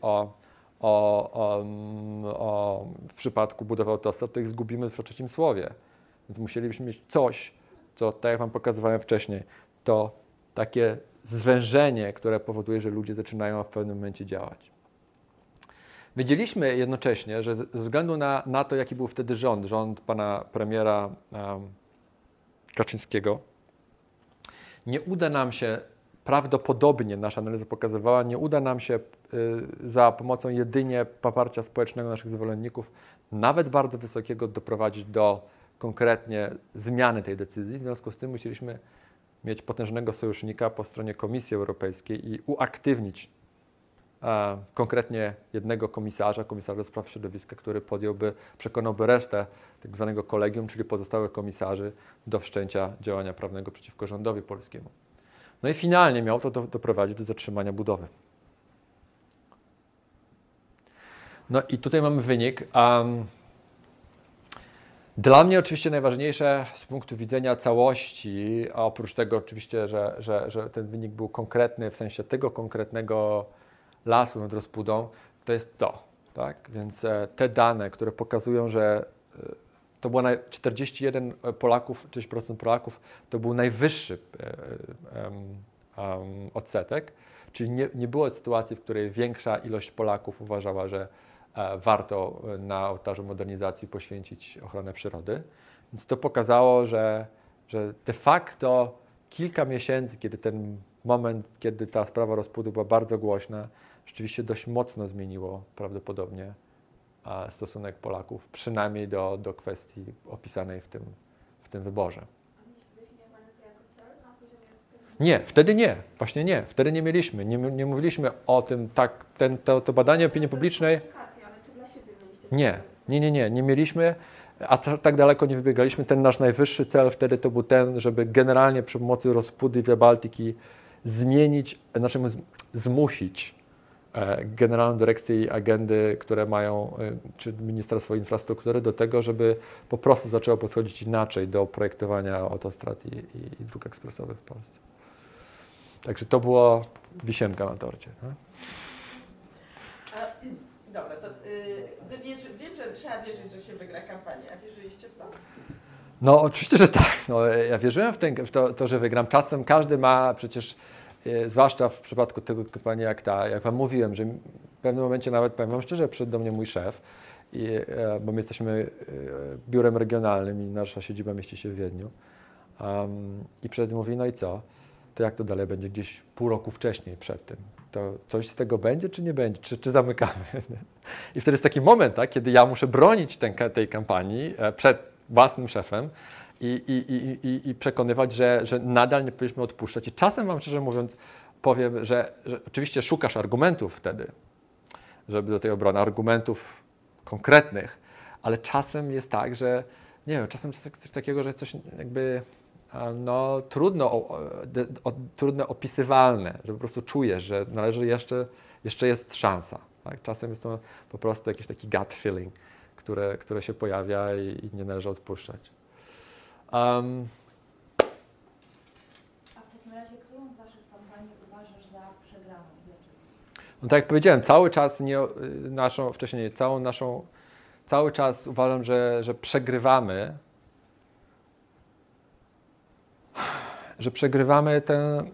w przypadku budowy autostrad, to ich zgubimy w trzecim słowie. Więc musielibyśmy mieć coś, co, tak jak wam pokazywałem wcześniej, to takie zwężenie, które powoduje, że ludzie zaczynają w pewnym momencie działać. Wiedzieliśmy jednocześnie, że ze względu na to, jaki był wtedy rząd pana premiera Kaczyńskiego, nie uda nam się, prawdopodobnie nasza analiza pokazywała, nie uda nam się za pomocą jedynie poparcia społecznego naszych zwolenników, nawet bardzo wysokiego, doprowadzić do konkretnie zmiany tej decyzji. W związku z tym musieliśmy mieć potężnego sojusznika po stronie Komisji Europejskiej i uaktywnić konkretnie jednego komisarza do spraw środowiska, który przekonałby resztę tak zwanego kolegium, czyli pozostałych komisarzy, do wszczęcia działania prawnego przeciwko rządowi polskiemu. No i finalnie miało to doprowadzić do zatrzymania budowy. No i tutaj mamy wynik. Dla mnie oczywiście najważniejsze z punktu widzenia całości, a oprócz tego oczywiście, że ten wynik był konkretny, w sensie tego konkretnego lasu nad rozpudą, to jest to. Tak? Więc te dane, które pokazują, że to było 41% Polaków, to był najwyższy odsetek, czyli nie było sytuacji, w której większa ilość Polaków uważała, że warto na ołtarzu modernizacji poświęcić ochronę przyrody. Więc to pokazało, że de facto kilka miesięcy, kiedy ta sprawa rozpudu była bardzo głośna, rzeczywiście dość mocno zmieniło prawdopodobnie stosunek Polaków, przynajmniej do kwestii opisanej w tym wyborze. A jeśli definiowano to jako cel na poziomie ekspertów, Nie, wtedy nie, właśnie nie, wtedy nie mieliśmy, nie mówiliśmy o tym, tak, to badanie opinii publicznej, Ale czy dla siebie mieliście? nie mieliśmy, a tak daleko nie wybiegaliśmy. Ten nasz najwyższy cel wtedy to był ten, żeby generalnie przy pomocy rozpudy Via Baltiki zmienić, znaczy zmusić Generalną Dyrekcję i agendy, które mają, czy Ministerstwo Infrastruktury, do tego, żeby po prostu zaczęło podchodzić inaczej do projektowania autostrad i dróg ekspresowych w Polsce. Także to była wisienka na torcie. No? Dobra, to wiem, że trzeba wierzyć, że się wygra kampanię. A wierzyliście w to? No oczywiście, że tak. No, ja wierzyłem w to, że wygram. Czasem każdy ma przecież, zwłaszcza w przypadku tego kampanii jak ta, jak wam mówiłem, że w pewnym momencie nawet, powiem wam szczerze, przyszedł do mnie mój szef, bo my jesteśmy biurem regionalnym i nasza siedziba mieści się w Wiedniu. I przed mówi, no i co? To jak to dalej będzie gdzieś pół roku wcześniej przed tym? To coś z tego będzie, czy nie będzie? Czy zamykamy? I wtedy jest taki moment, tak, kiedy ja muszę bronić tej kampanii przed własnym szefem i przekonywać, że nadal nie powinniśmy odpuszczać. I czasem wam szczerze mówiąc powiem, że oczywiście szukasz argumentów wtedy, żeby do tej obrony, argumentów konkretnych, ale czasem jest tak, że nie wiem, czasem jest coś takiego, że jest coś jakby no, trudno opisywalne, że po prostu czujesz, że należy jeszcze jest szansa. Tak? Czasem jest to po prostu jakiś taki gut feeling, które się pojawia i nie należy odpuszczać. A w takim razie, którą z waszych kampanii uważasz za przegraną? Dlaczego? No tak jak powiedziałem, cały czas cały czas uważam, że przegrywamy. Że przegrywamy ten.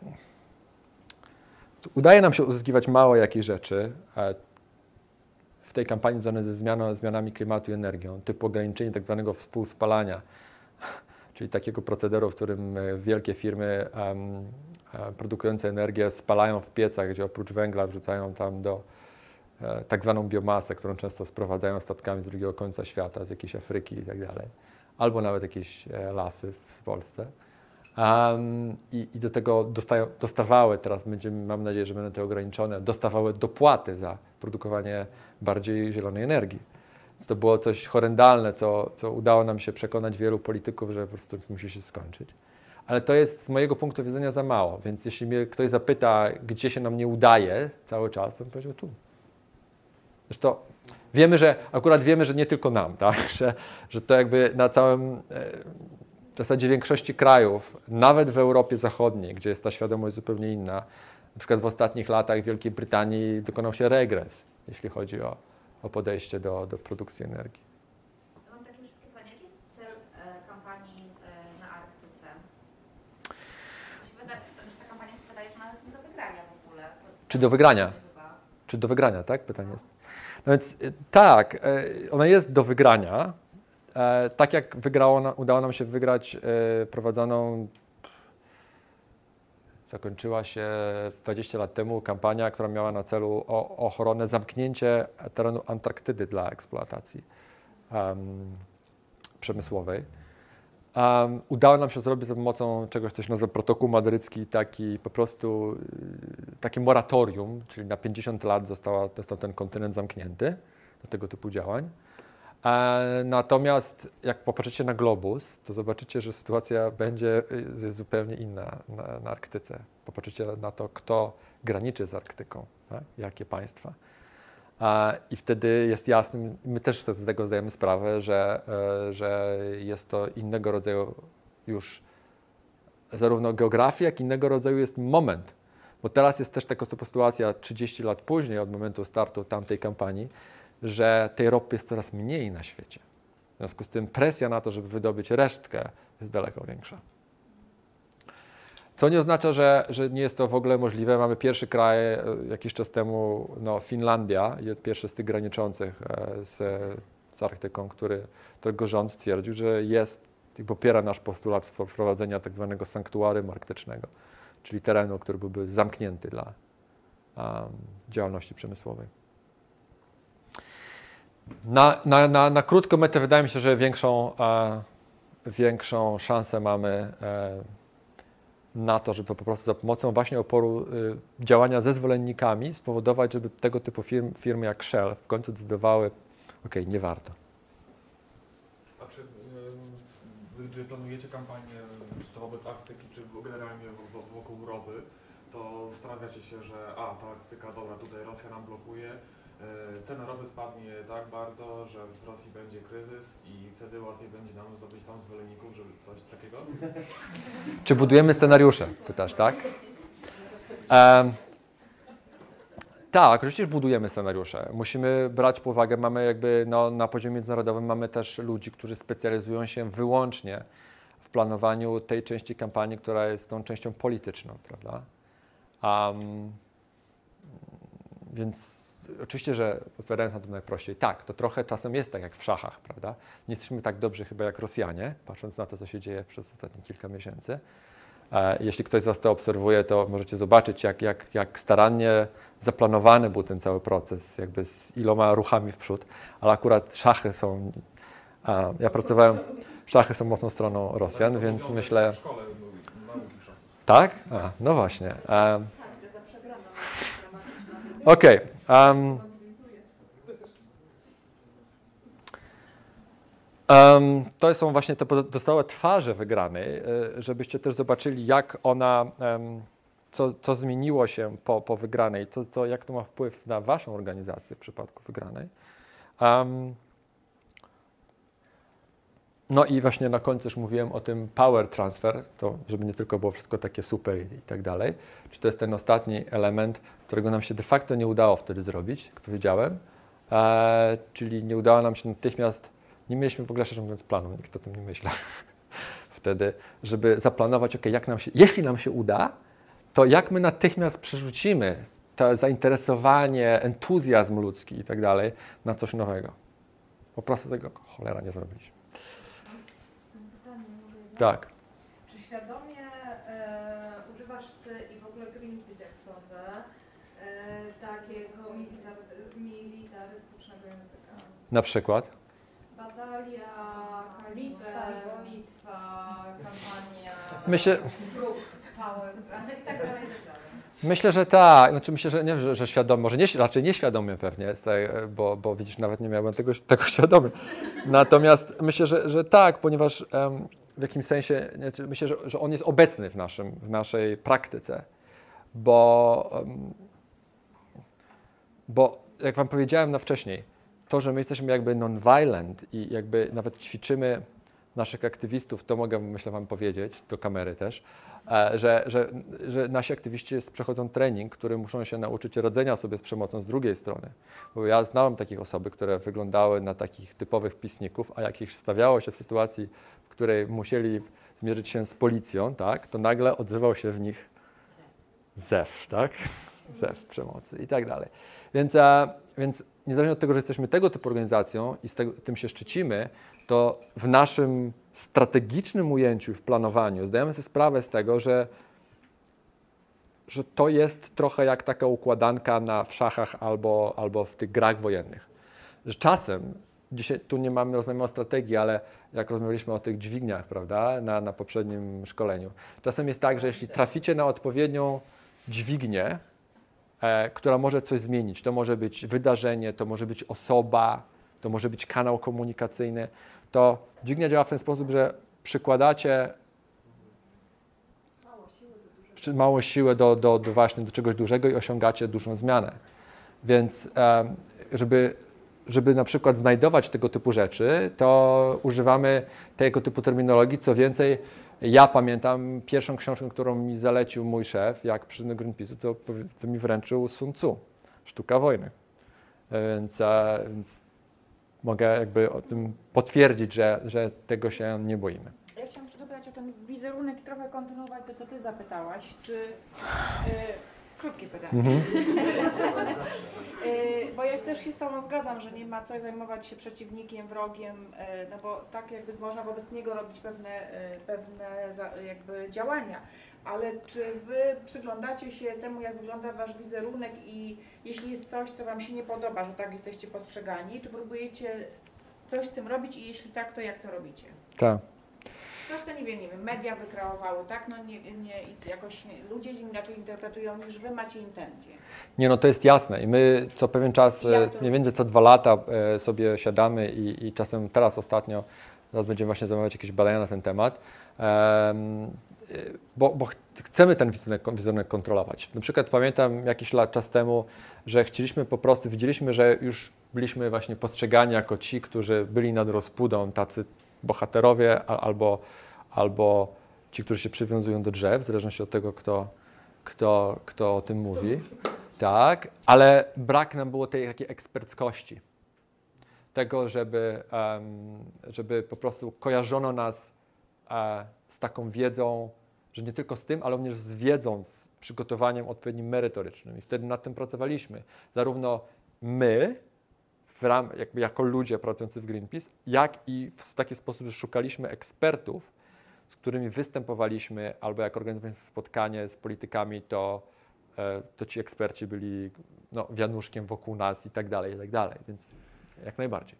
Udaje nam się uzyskiwać mało jakichś rzeczy w tej kampanii związanej ze zmianami klimatu i energią, typu ograniczenie tak zwanego współspalania, czyli takiego procederu, w którym wielkie firmy produkujące energię spalają w piecach, gdzie oprócz węgla wrzucają tam do tak zwaną biomasę, którą często sprowadzają statkami z drugiego końca świata, z jakiejś Afryki i tak dalej, albo nawet jakieś lasy w Polsce. I do tego dostawały, teraz mam nadzieję, że będą to ograniczone, dostawały dopłaty za produkowanie bardziej zielonej energii. Więc to było coś horrendalne, co udało nam się przekonać wielu polityków, że po prostu musi się skończyć. Ale to jest z mojego punktu widzenia za mało, więc jeśli mnie ktoś zapyta, gdzie się nam nie udaje cały czas, to bym powiedział tu. Zresztą akurat wiemy, że nie tylko nam, tak? że to jakby na całym, w zasadzie większości krajów, nawet w Europie Zachodniej, gdzie jest ta świadomość zupełnie inna, na przykład w ostatnich latach w Wielkiej Brytanii dokonał się regres, jeśli chodzi o podejście do produkcji energii. Mam takie szybkie pytanie. Jaki jest cel kampanii na Arktyce? Ta kampania się wydaje, że ona jest nie do wygrania w ogóle. Czy do wygrania? Czy do wygrania, tak? Pytanie jest. No więc tak, ona jest do wygrania. Tak jak udało nam się wygrać prowadzoną, zakończyła się 20 lat temu kampania, która miała na celu ochronę, zamknięcie terenu Antarktydy dla eksploatacji przemysłowej. Udało nam się zrobić za pomocą czegoś, co się nazywa protokół madrycki, takie moratorium, czyli na 50 lat został ten kontynent zamknięty do tego typu działań. Natomiast jak popatrzycie na globus, to zobaczycie, że sytuacja jest zupełnie inna na Arktyce. Popatrzycie na to, kto graniczy z Arktyką, tak? Jakie państwa. I wtedy jest jasne, my też z tego zdajemy sprawę, że jest to innego rodzaju już zarówno geografia, jak i innego rodzaju jest moment. Bo teraz jest też taka sytuacja 30 lat później od momentu startu tamtej kampanii, że tej ropy jest coraz mniej na świecie. W związku z tym presja na to, żeby wydobyć resztkę, jest daleko większa. Co nie oznacza, że nie jest to w ogóle możliwe. Mamy pierwszy kraj jakiś czas temu, Finlandia, pierwszy z tych graniczących z Arktyką, którego rząd stwierdził, że popiera nasz postulat wprowadzenia tak zwanego sanktuarium arktycznego, czyli terenu, który byłby zamknięty dla działalności przemysłowej. Na krótką metę wydaje mi się, że większą szansę mamy na to, żeby po prostu za pomocą właśnie oporu działania ze zwolennikami spowodować, żeby tego typu firmy jak Shell w końcu decydowały, okej, nie warto. A czy gdy planujecie kampanię, czy to wobec Arktyki, czy generalnie wokół ropy, to zastanawiacie się, że ta Arktyka, dobra, tutaj Rosja nam blokuje, cena ropy spadnie tak bardzo, że w Rosji będzie kryzys i wtedy łatwiej będzie nam zdobyć tam zwolenników, żeby coś takiego? Czy budujemy scenariusze, pytasz, tak? Tak, oczywiście budujemy scenariusze. Musimy brać pod uwagę, mamy jakby na poziomie międzynarodowym mamy też ludzi, którzy specjalizują się wyłącznie w planowaniu tej części kampanii, która jest tą częścią polityczną, prawda? Więc oczywiście, że odpowiadając na to najprościej, tak, to trochę czasem jest tak jak w szachach, prawda? Nie jesteśmy tak dobrzy chyba jak Rosjanie, patrząc na to, co się dzieje przez ostatnie kilka miesięcy. Jeśli ktoś z Was to obserwuje, to możecie zobaczyć, jak starannie zaplanowany był ten cały proces, jakby z iloma ruchami w przód, ale akurat szachy są, ja pracowałem, szachy są mocną stroną Rosjan, więc myślę... W szkole nauki szachów. Tak? No właśnie. Sankcje za przegraną. Okej. To są właśnie te pozostałe twarze wygranej, żebyście też zobaczyli, jak ona, co zmieniło się po wygranej, jak to ma wpływ na Waszą organizację w przypadku wygranej. No i właśnie na końcu już mówiłem o tym power transfer, to żeby nie tylko było wszystko takie super i tak dalej. Czy to jest ten ostatni element, którego nam się de facto nie udało wtedy zrobić, jak powiedziałem, czyli nie udało nam się natychmiast, nie mieliśmy w ogóle, szczerze mówiąc, planu, nikt o tym nie myślał wtedy, żeby zaplanować, jeśli nam się uda, to jak my natychmiast przerzucimy to zainteresowanie, entuzjazm ludzki i tak dalej na coś nowego. Po prostu tego cholera nie zrobiliśmy. Pytanie mogę jedno? Tak. Czy świadomie używasz Ty i w ogóle Greenpeace, jak sądzę, takiego militarystycznego języka? Na przykład? Batalia, kaliber, bitwa, kampania, Myślę, power, i tak dalej, i tak dalej. myślę, że tak. Znaczy myślę, że nie, że świadomie, może nie, raczej nieświadomie pewnie, bo widzisz, nawet nie miałem tego świadomie. Natomiast myślę, że tak, ponieważ w jakimś sensie myślę, że on jest obecny w naszej praktyce, bo jak Wam powiedziałem wcześniej, to, że my jesteśmy jakby non-violent i jakby nawet ćwiczymy naszych aktywistów, to mogę, myślę, Wam powiedzieć, do kamery też, że nasi aktywiści przechodzą trening, który muszą się nauczyć radzenia sobie z przemocą z drugiej strony. Bo ja znałem takich osoby, które wyglądały na takich typowych pisników, a jak ich stawiało się w sytuacji, w której musieli zmierzyć się z policją, tak, to nagle odzywał się w nich zew, tak? Zew przemocy i tak dalej. Więc niezależnie od tego, że jesteśmy tego typu organizacją i tym się szczycimy, to w naszym strategicznym ujęciu, w planowaniu zdajemy sobie sprawę z tego, że to jest trochę jak taka układanka w szachach albo w tych grach wojennych. Że czasem, dzisiaj tu nie rozmawiamy o strategii, ale jak rozmawialiśmy o tych dźwigniach, prawda, na poprzednim szkoleniu, czasem jest tak, że jeśli traficie na odpowiednią dźwignię, która może coś zmienić. To może być wydarzenie, to może być osoba, to może być kanał komunikacyjny. To dźwignia działa w ten sposób, że przykładacie małą siłę właśnie do czegoś dużego i osiągacie dużą zmianę. Więc żeby na przykład znajdować tego typu rzeczy, to używamy tego typu terminologii. Co więcej, ja pamiętam pierwszą książkę, którą mi zalecił mój szef, jak przyszedłem do Greenpeace'u, to mi wręczył Sun Tzu, Sztuka wojny. Więc mogę jakby o tym potwierdzić, że tego się nie boimy. Ja chciałam jeszcze dopytać o ten wizerunek i trochę kontynuować to, co Ty zapytałaś. Czy... krótkie pytanie. Bo ja też się z Tobą zgadzam, że nie ma co zajmować się przeciwnikiem, wrogiem, no bo tak jakby można wobec niego robić pewne jakby działania. Ale czy Wy przyglądacie się temu, jak wygląda Wasz wizerunek i jeśli jest coś, co Wam się nie podoba, że tak jesteście postrzegani, czy próbujecie coś z tym robić i jeśli tak, to jak to robicie? Tak. Coś, co nie wiem, media wykreowały, tak? No jakoś ludzie inaczej interpretują niż wy macie intencje. Nie, no to jest jasne i my co pewien czas, mniej więcej co 2 lata sobie siadamy i czasem teraz ostatnio, zaraz będziemy właśnie zamawiać jakieś badania na ten temat, bo chcemy ten wizerunek kontrolować. Na przykład pamiętam jakiś czas temu, że chcieliśmy po prostu, widzieliśmy, że już byliśmy właśnie postrzegani jako ci, którzy byli nad rozpudą, tacy bohaterowie albo ci, którzy się przywiązują do drzew, w zależności od tego, kto o tym mówi. Tak, ale brak nam było tej takiej eksperckości. Tego, żeby po prostu kojarzono nas z taką wiedzą, że nie tylko z tym, ale również z wiedzą, z przygotowaniem odpowiednim merytorycznym. I wtedy nad tym pracowaliśmy. Zarówno my, jakby jako ludzie pracujący w Greenpeace, jak i w taki sposób, że szukaliśmy ekspertów, z którymi występowaliśmy, albo jak organizowaliśmy spotkanie z politykami, to ci eksperci byli wianuszkiem wokół nas i tak dalej, więc jak najbardziej.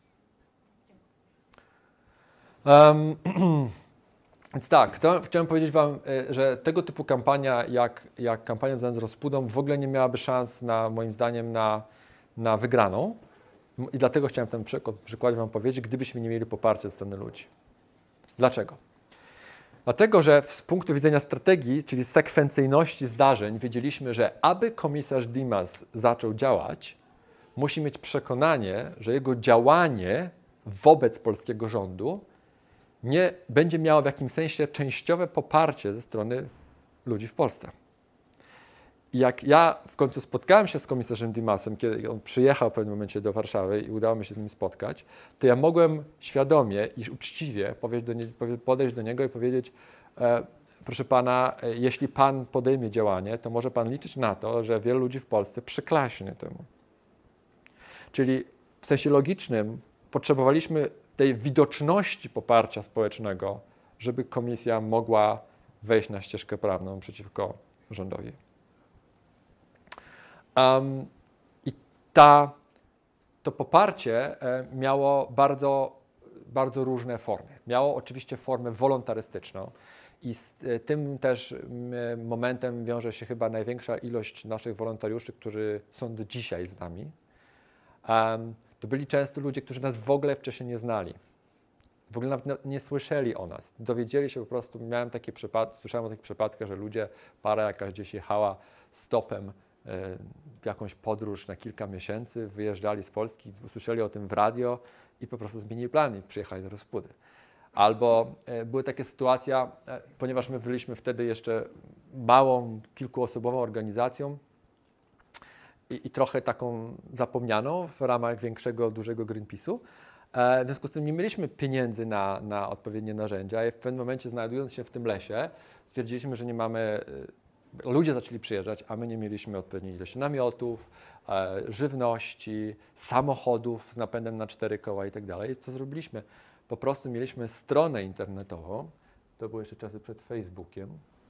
Więc tak, chciałem powiedzieć Wam, że tego typu kampania, jak kampania związana z rozpudą, w ogóle nie miałaby szans, moim zdaniem, na wygraną. I dlatego chciałem w tym przykładzie Wam powiedzieć, gdybyśmy nie mieli poparcia ze strony ludzi. Dlaczego? Dlatego, że z punktu widzenia strategii, czyli sekwencyjności zdarzeń, wiedzieliśmy, że aby komisarz Dimas zaczął działać, musi mieć przekonanie, że jego działanie wobec polskiego rządu nie będzie miało w jakimś sensie częściowe poparcie ze strony ludzi w Polsce. I jak ja w końcu spotkałem się z komisarzem Dimasem, kiedy on przyjechał w pewnym momencie do Warszawy i udało mi się z nim spotkać, to ja mogłem świadomie i uczciwie podejść do niego i powiedzieć: proszę pana, jeśli pan podejmie działanie, to może pan liczyć na to, że wielu ludzi w Polsce przyklaśnie temu. Czyli w sensie logicznym potrzebowaliśmy tej widoczności poparcia społecznego, żeby komisja mogła wejść na ścieżkę prawną przeciwko rządowi. I to poparcie miało bardzo, bardzo różne formy. Miało oczywiście formę wolontarystyczną i z tym też momentem wiąże się chyba największa ilość naszych wolontariuszy, którzy są do dzisiaj z nami. To byli często ludzie, którzy nas w ogóle wcześniej nie znali. W ogóle nawet nie słyszeli o nas. Dowiedzieli się po prostu, słyszałem o takich przypadkach, że para jakaś gdzieś jechała stopem w jakąś podróż na kilka miesięcy, wyjeżdżali z Polski, usłyszeli o tym w radio i po prostu zmienili plany i przyjechali do Rozpudy. Albo były takie sytuacje, ponieważ my byliśmy wtedy jeszcze małą, kilkuosobową organizacją i trochę taką zapomnianą w ramach większego, dużego Greenpeace'u. W związku z tym nie mieliśmy pieniędzy na odpowiednie narzędzia i w pewnym momencie, znajdując się w tym lesie, stwierdziliśmy, że nie mamy. Ludzie zaczęli przyjeżdżać, a my nie mieliśmy odpowiedniej ilości namiotów, żywności, samochodów z napędem na 4 koła i tak dalej. Co zrobiliśmy? Po prostu mieliśmy stronę internetową, to były jeszcze czasy przed Facebookiem,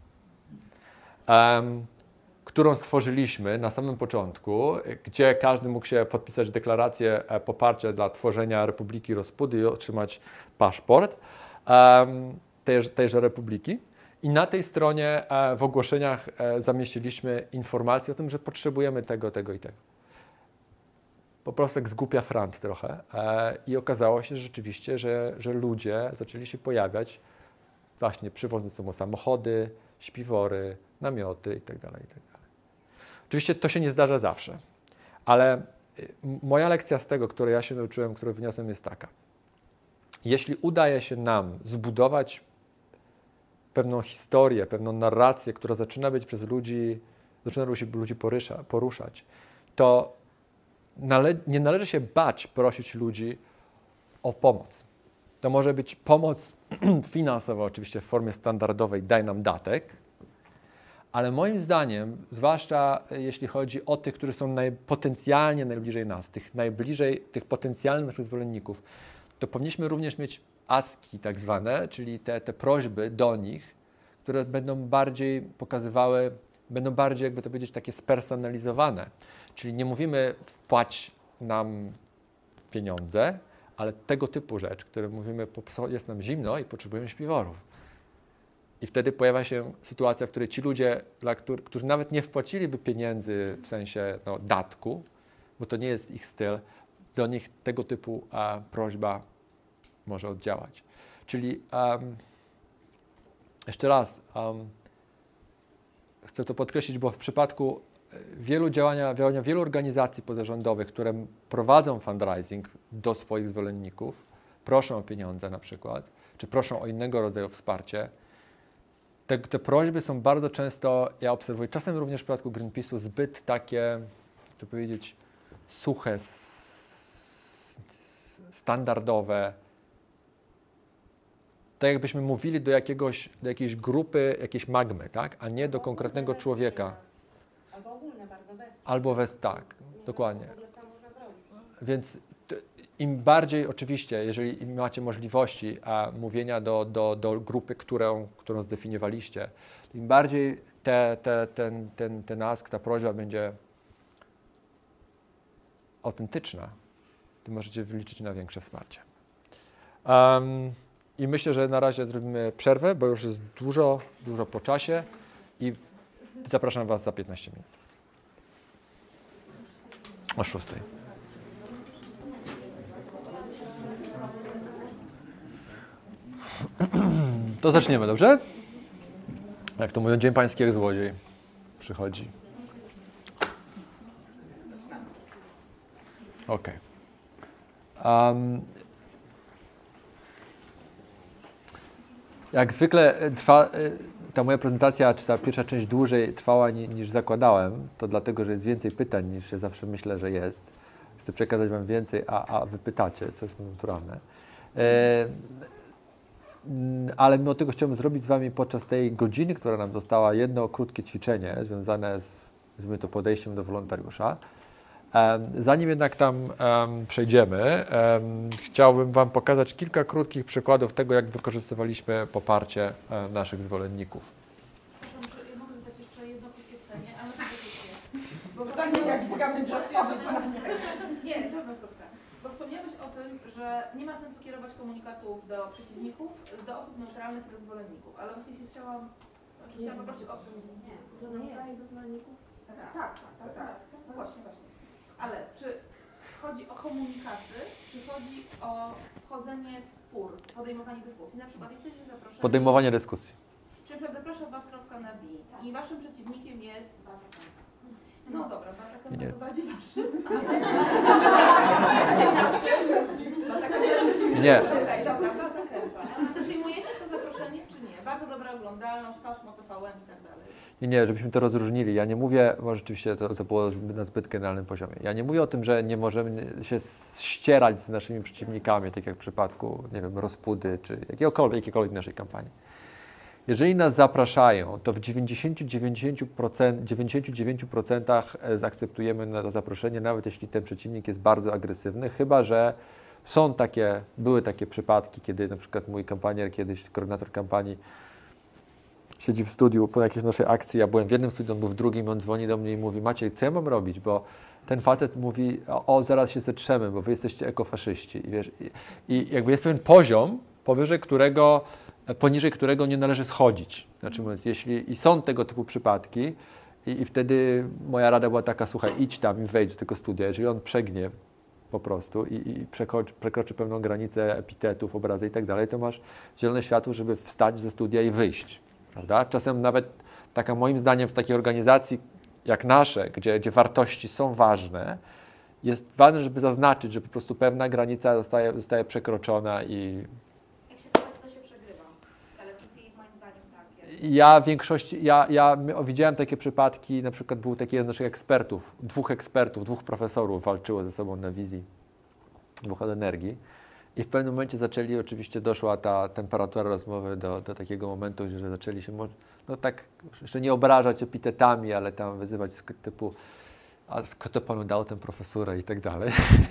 którą stworzyliśmy na samym początku, gdzie każdy mógł się podpisać deklarację poparcia dla tworzenia Republiki Rozpudy i otrzymać paszport tejże republiki. I na tej stronie w ogłoszeniach zamieściliśmy informację o tym, że potrzebujemy tego i tego. Po prostu jak zgłupia frant trochę. I okazało się rzeczywiście, że ludzie zaczęli się pojawiać właśnie przywozząc ze sobą samochody, śpiwory, namioty itd. Oczywiście to się nie zdarza zawsze, ale moja lekcja z tego, której ja się nauczyłem, którą wyniosłem, jest taka. Jeśli udaje się nam zbudować pewną historię, pewną narrację, która zaczyna ludzi poruszać, to nie należy się bać prosić ludzi o pomoc. To może być pomoc finansowa, oczywiście w formie standardowej, daj nam datek, ale moim zdaniem, zwłaszcza jeśli chodzi o tych, którzy są potencjalnie najbliżej nas, tych potencjalnych naszych zwolenników, to powinniśmy również mieć aski tak zwane, czyli te prośby do nich, które będą bardziej pokazywały, będą bardziej, jakby to powiedzieć, takie spersonalizowane. Czyli nie mówimy wpłać nam pieniądze, ale tego typu rzecz, które mówimy, jest nam zimno i potrzebujemy śpiworów. I wtedy pojawia się sytuacja, w której ci ludzie, którzy nawet nie wpłaciliby pieniędzy w sensie datku, bo to nie jest ich styl, do nich tego typu prośba może oddziałać. Czyli jeszcze raz, chcę to podkreślić, bo w przypadku działania wielu organizacji pozarządowych, które prowadzą fundraising do swoich zwolenników, proszą o pieniądze na przykład, czy proszą o innego rodzaju wsparcie, te prośby są bardzo często, ja obserwuję, czasem również w przypadku Greenpeace'u zbyt takie, co powiedzieć, suche, standardowe. Tak jakbyśmy mówili do jakiejś grupy, jakiejś magmy, tak? A nie do konkretnego człowieka. Albo ogólne bardzo Albo tak, dokładnie. Więc im bardziej, oczywiście, jeżeli macie możliwości mówienia do grupy, którą zdefiniowaliście, im bardziej ten ask, ta prośba będzie autentyczna, tym możecie liczyć na większe wsparcie. I myślę, że na razie zrobimy przerwę, bo już jest dużo po czasie i zapraszam Was za 15 minut. O 6:00. To zaczniemy, dobrze? Jak to mówią, Dzień Pański jak złodziej przychodzi. Okej. Jak zwykle ta moja prezentacja, czy ta pierwsza część dłużej trwała niż zakładałem, to dlatego, że jest więcej pytań niż się zawsze myślę, że jest. Chcę przekazać Wam więcej, a Wy pytacie, co jest naturalne. Ale mimo tego chciałbym zrobić z Wami podczas tej godziny, która nam została, jedno krótkie ćwiczenie związane z to podejściem do wolontariusza. Zanim jednak tam przejdziemy, chciałbym Wam pokazać kilka krótkich przykładów tego, jak wykorzystywaliśmy poparcie naszych zwolenników. Przepraszam, że ja mogę zadać jeszcze jedno krótkie pytanie, ale to Bo pytanie, jak będzie Nie, dobra, krótka. Bo wspomniałeś o tym, że nie ma sensu kierować komunikatów do przeciwników, do osób neutralnych i do zwolenników, ale właśnie się chciałam poprosić o... Do neutralnych, do zwolenników? Tak. No właśnie. Ale czy chodzi o komunikaty, czy chodzi o wchodzenie w spór, podejmowanie dyskusji? Na przykład jesteście zaproszeni... Podejmowanie dyskusji. Czy na przykład zaprasza Was kropka na bi i Waszym przeciwnikiem jest... No dobra, Bata to bardziej Waszym. Nie. Dobra, Bata Kępa. Przyjmujecie to zaproszenie, czy nie? Bardzo dobra oglądalność, pasmo TVN i tak dalej. Nie, żebyśmy to rozróżnili. Ja nie mówię, może rzeczywiście to było na zbyt generalnym poziomie. Ja nie mówię o tym, że nie możemy się ścierać z naszymi przeciwnikami, tak jak w przypadku, nie wiem, Rozpudy, czy jakiejkolwiek naszej kampanii. Jeżeli nas zapraszają, to w 99% zaakceptujemy na to zaproszenie, nawet jeśli ten przeciwnik jest bardzo agresywny, chyba że były takie przypadki, kiedy na przykład mój kampanier, kiedyś koordynator kampanii, siedzi w studiu po jakiejś naszej akcji, ja byłem w jednym studiu, on był w drugim, on dzwoni do mnie i mówi: Maciej, co ja mam robić, bo ten facet mówi, zaraz się zetrzemy, bo wy jesteście ekofaszyści. I wiesz, i jakby jest pewien poziom, poniżej którego nie należy schodzić. Znaczy mówiąc, i są tego typu przypadki i wtedy moja rada była taka: słuchaj, idź tam i wejdź do tego studia. Jeżeli on przegnie po prostu i przekroczy pewną granicę epitetów, obrazy i tak dalej, to masz zielone światło, żeby wstać ze studia i wyjść. Prawda? Czasem nawet taka, moim zdaniem, w takiej organizacji jak nasze, gdzie wartości są ważne, jest ważne, żeby zaznaczyć, że po prostu pewna granica zostaje przekroczona i... Jak się to się przegrywa. Ale moim zdaniem tak jest. Ja w większości, ja widziałem takie przypadki, na przykład był taki jeden z naszych ekspertów, dwóch profesorów walczyło ze sobą na wizji, dwóch od energii. I w pewnym momencie oczywiście doszła ta temperatura rozmowy do takiego momentu, że zaczęli się, no tak, jeszcze nie obrażać epitetami, ale tam wyzywać typu: a kto panu dał tę profesurę i tak dalej.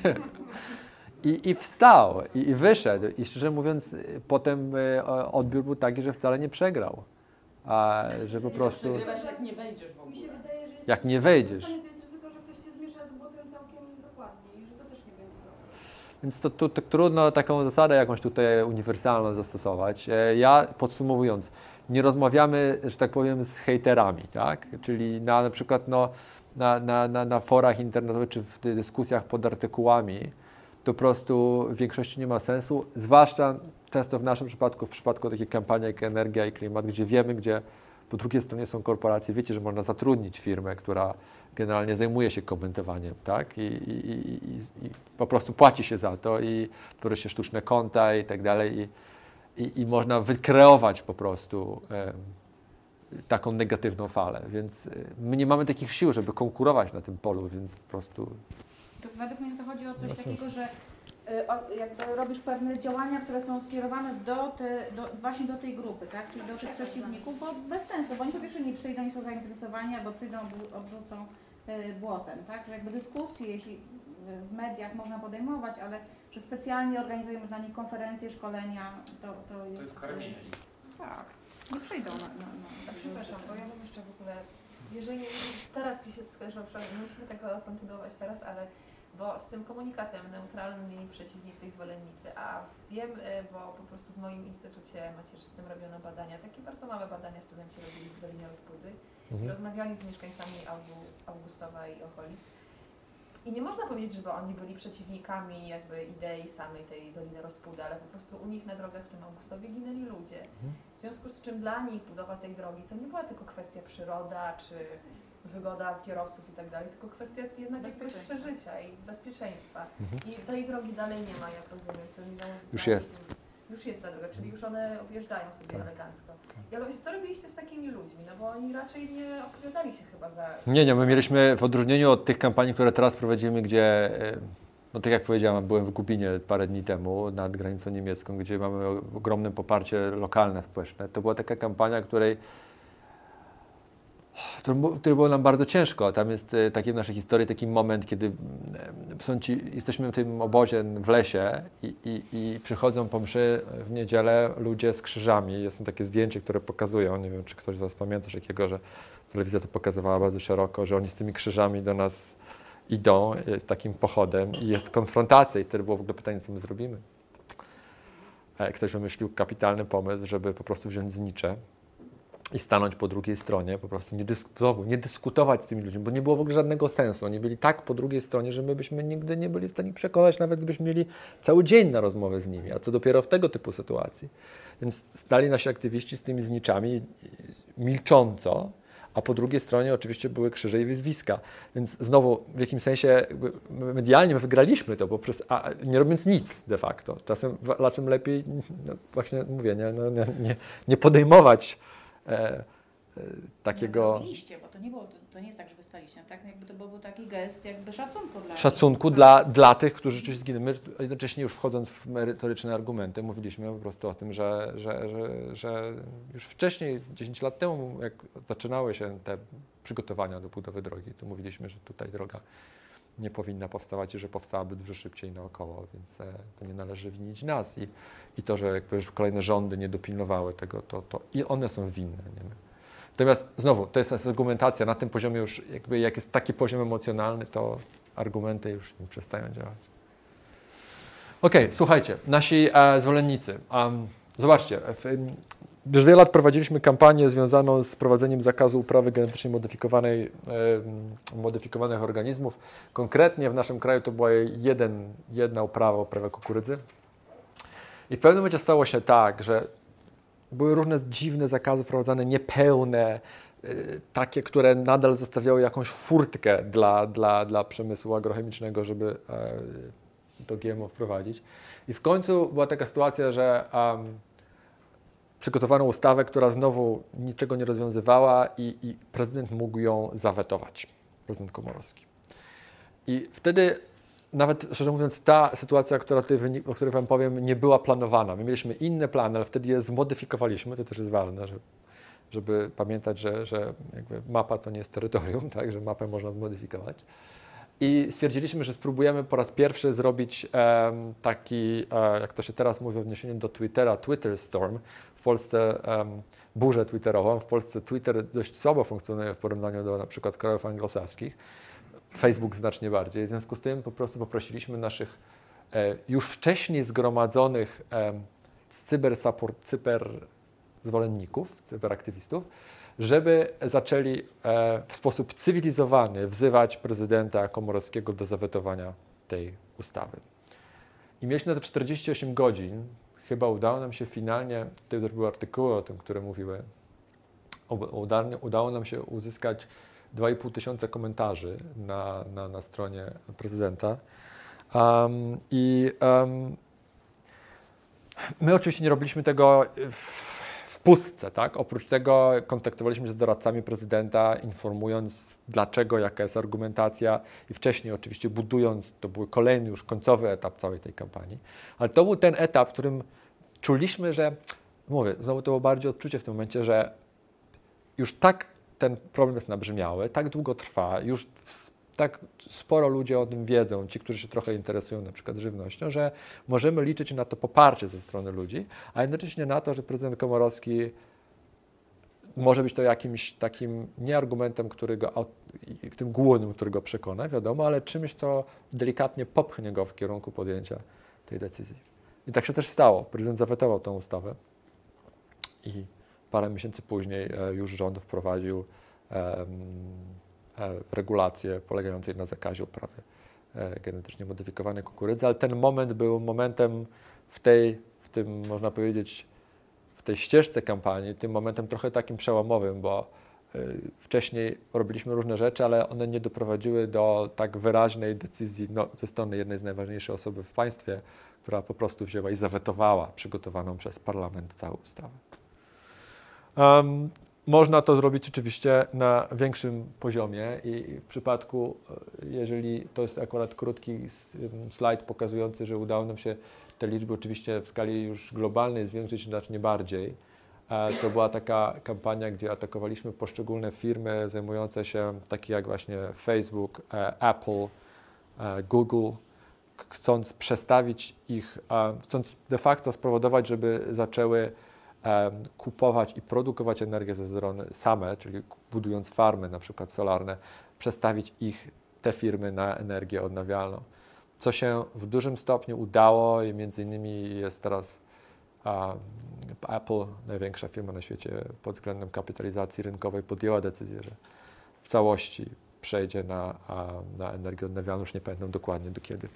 I wstał i wyszedł. I szczerze mówiąc, potem odbiór był taki, że wcale nie przegrał. A że po prostu... Jak nie wejdziesz w ogóle. Mi się wydaje, że jest Jak nie wejdziesz. to jest ryzyko, że ktoś cię zmiesza z błotem całkiem dokładnie i że to też nie będzie dobre. Więc to trudno taką zasadę jakąś tutaj uniwersalną zastosować. Ja podsumowując, nie rozmawiamy, że tak powiem, z hejterami, tak? Czyli na przykład na forach internetowych czy w dyskusjach pod artykułami to po prostu w większości nie ma sensu, zwłaszcza często w naszym przypadku, w przypadku takich kampanii jak Energia i Klimat, gdzie wiemy, gdzie po drugiej stronie są korporacje, wiecie, że można zatrudnić firmę, która generalnie zajmuje się komentowaniem, tak? I po prostu płaci się za to i tworzy się sztuczne konta i tak dalej i można wykreować po prostu taką negatywną falę, więc my nie mamy takich sił, żeby konkurować na tym polu, więc po prostu... To według mnie to chodzi o coś takiego, że jakby robisz pewne działania, które są skierowane właśnie do tej grupy, tak? Czyli do tych przeciwników, bo bez sensu, bo oni po pierwsze nie przyjdą, nie są zainteresowani, albo przyjdą, obrzucą błotem, tak? Że jakby dyskusje, jeśli w mediach można podejmować, ale że specjalnie organizujemy dla nich konferencje, szkolenia, to jest... To jest karmienie. Tak, nie przyjdą A przepraszam, bo ja mam jeszcze w ogóle, jeżeli teraz mi się skojarzyło, musimy tego kontynuować teraz, ale bo z tym komunikatem neutralni przeciwnicy i zwolennicy, a wiem, bo po prostu w moim instytucie macierzystym robiono badania, takie bardzo małe badania studenci robili w Dolinie Rozpudy i rozmawiali z mieszkańcami Augustowa i okolic. I nie można powiedzieć, żeby oni byli przeciwnikami jakby idei samej tej Doliny Rozpudy, ale po prostu u nich na drogach w tym Augustowie ginęli ludzie. W związku z czym dla nich budowa tej drogi to nie była tylko kwestia przyroda czy wygoda kierowców i tak dalej, tylko kwestia jednak jakiegoś przeżycia i bezpieczeństwa. I tej drogi dalej nie ma, jak rozumiem. To już jest. Już jest ta droga, czyli już one objeżdżają sobie elegancko. Ja mówię, co robiliście z takimi ludźmi? No bo oni raczej nie opowiadali się chyba za... Nie, my mieliśmy w odróżnieniu od tych kampanii, które teraz prowadzimy, gdzie, no tak jak powiedziałem, byłem w Gubinie parę dni temu nad granicą niemiecką, gdzie mamy ogromne poparcie lokalne, społeczne. To była taka kampania, której było nam bardzo ciężko. Tam jest taki w naszej historii taki moment, kiedy jesteśmy w tym obozie w lesie i przychodzą po mszy w niedzielę ludzie z krzyżami. Jest takie zdjęcie, które pokazują, nie wiem, czy ktoś z Was pamięta takiego, że telewizja to pokazywała bardzo szeroko, że oni z tymi krzyżami do nas idą, jest takim pochodem i jest konfrontacja i wtedy było w ogóle pytanie, co my zrobimy. Ktoś wymyślił kapitalny pomysł, żeby po prostu wziąć znicze i stanąć po drugiej stronie, po prostu nie dyskutować z tymi ludźmi, bo nie było w ogóle żadnego sensu. Oni byli tak po drugiej stronie, że my byśmy nigdy nie byli w stanie przekonać, nawet gdybyśmy mieli cały dzień na rozmowę z nimi, a co dopiero w tego typu sytuacji. Więc stali nasi aktywiści z tymi zniczami milcząco, a po drugiej stronie oczywiście były krzyże i wyzwiska. Więc znowu w jakimś sensie medialnie my wygraliśmy to, nie robiąc nic de facto. Czasem lepiej, no właśnie mówię, nie podejmować takiego... Nie zrobiliście, bo to nie jest tak, że wystaliście, tak? Jakby to był taki gest jakby szacunku dla tych, którzy rzeczywiście zginęli. My jednocześnie już wchodząc w merytoryczne argumenty mówiliśmy po prostu o tym, że już wcześniej, 10 lat temu, jak zaczynały się te przygotowania do budowy drogi, to mówiliśmy, że tutaj droga nie powinna powstawać i że powstałaby dużo szybciej naokoło, więc to nie należy winić nas i to, że jakby już kolejne rządy nie dopilnowały tego, to i one są winne. Nie? Natomiast znowu, to jest argumentacja na tym poziomie już, jakby jak jest taki poziom emocjonalny, to argumenty już nie przestają działać. Okej, słuchajcie, nasi zwolennicy. Zobaczcie, już wiele lat prowadziliśmy kampanię związaną z prowadzeniem zakazu uprawy genetycznie modyfikowanych organizmów. Konkretnie w naszym kraju to była jedna uprawa kukurydzy. I w pewnym momencie stało się tak, że były różne dziwne zakazy wprowadzane, niepełne, takie, które nadal zostawiały jakąś furtkę dla przemysłu agrochemicznego, żeby to GMO wprowadzić. I w końcu była taka sytuacja, że przygotowano ustawę, która znowu niczego nie rozwiązywała i prezydent mógł ją zawetować, prezydent Komorowski. I wtedy nawet, szczerze mówiąc, ta sytuacja, o której Wam powiem, nie była planowana. My mieliśmy inne plany, ale wtedy je zmodyfikowaliśmy, to też jest ważne, żeby pamiętać, że jakby mapa to nie jest terytorium, tak, że mapę można zmodyfikować. I stwierdziliśmy, że spróbujemy po raz pierwszy zrobić taki, jak to się teraz mówi w odniesieniu do Twittera, Twitter Storm. W Polsce burzę twitterową. W Polsce Twitter dość słabo funkcjonuje w porównaniu do na przykład krajów anglosaskich. Facebook znacznie bardziej. W związku z tym po prostu poprosiliśmy naszych już wcześniej zgromadzonych cyberzwolenników, cyberaktywistów, żeby zaczęli w sposób cywilizowany wzywać prezydenta Komorowskiego do zawetowania tej ustawy. I mieliśmy na to 48 godzin. Chyba udało nam się finalnie, tutaj też były artykuły o tym, które mówiły, udało nam się uzyskać 2,5 tysiąca komentarzy na stronie prezydenta. My oczywiście nie robiliśmy tego w pustce, tak? Oprócz tego kontaktowaliśmy się z doradcami prezydenta, informując dlaczego, jaka jest argumentacja i wcześniej oczywiście budując, to był kolejny już końcowy etap całej tej kampanii, ale to był ten etap, w którym czuliśmy, że, mówię, znowu to było bardziej odczucie w tym momencie, że już tak ten problem jest nabrzmiały, tak długo trwa, już tak sporo ludzi o tym wiedzą, ci, którzy się trochę interesują na przykład żywnością, że możemy liczyć na to poparcie ze strony ludzi, a jednocześnie na to, że prezydent Komorowski może być to jakimś takim nie argumentem, tym głównym, który go przekona, wiadomo, ale czymś, co delikatnie popchnie go w kierunku podjęcia tej decyzji. I tak się też stało. Prezydent zawetował tę ustawę i parę miesięcy później już rząd wprowadził regulację polegającą na zakazie uprawy genetycznie modyfikowanej kukurydzy, ale ten moment był momentem w tym, można powiedzieć, w tej ścieżce kampanii, tym momentem trochę takim przełomowym, bo wcześniej robiliśmy różne rzeczy, ale one nie doprowadziły do tak wyraźnej decyzji ze strony jednej z najważniejszych osób w państwie, która po prostu wzięła i zawetowała przygotowaną przez parlament całą ustawę. Można to zrobić oczywiście na większym poziomie i w przypadku, jeżeli to jest akurat krótki slajd pokazujący, że udało nam się te liczby oczywiście w skali już globalnej zwiększyć znacznie bardziej. To była taka kampania, gdzie atakowaliśmy poszczególne firmy zajmujące się, takie jak właśnie Facebook, Apple, Google, chcąc przestawić ich, chcąc de facto spowodować, żeby zaczęły kupować i produkować energię ze strony same, czyli budując farmy na przykład solarne, przestawić te firmy na energię odnawialną. Co się w dużym stopniu udało i między innymi jest teraz Apple, największa firma na świecie pod względem kapitalizacji rynkowej, podjęła decyzję, że w całości przejdzie na energię odnawialną, już nie pamiętam dokładnie do kiedy.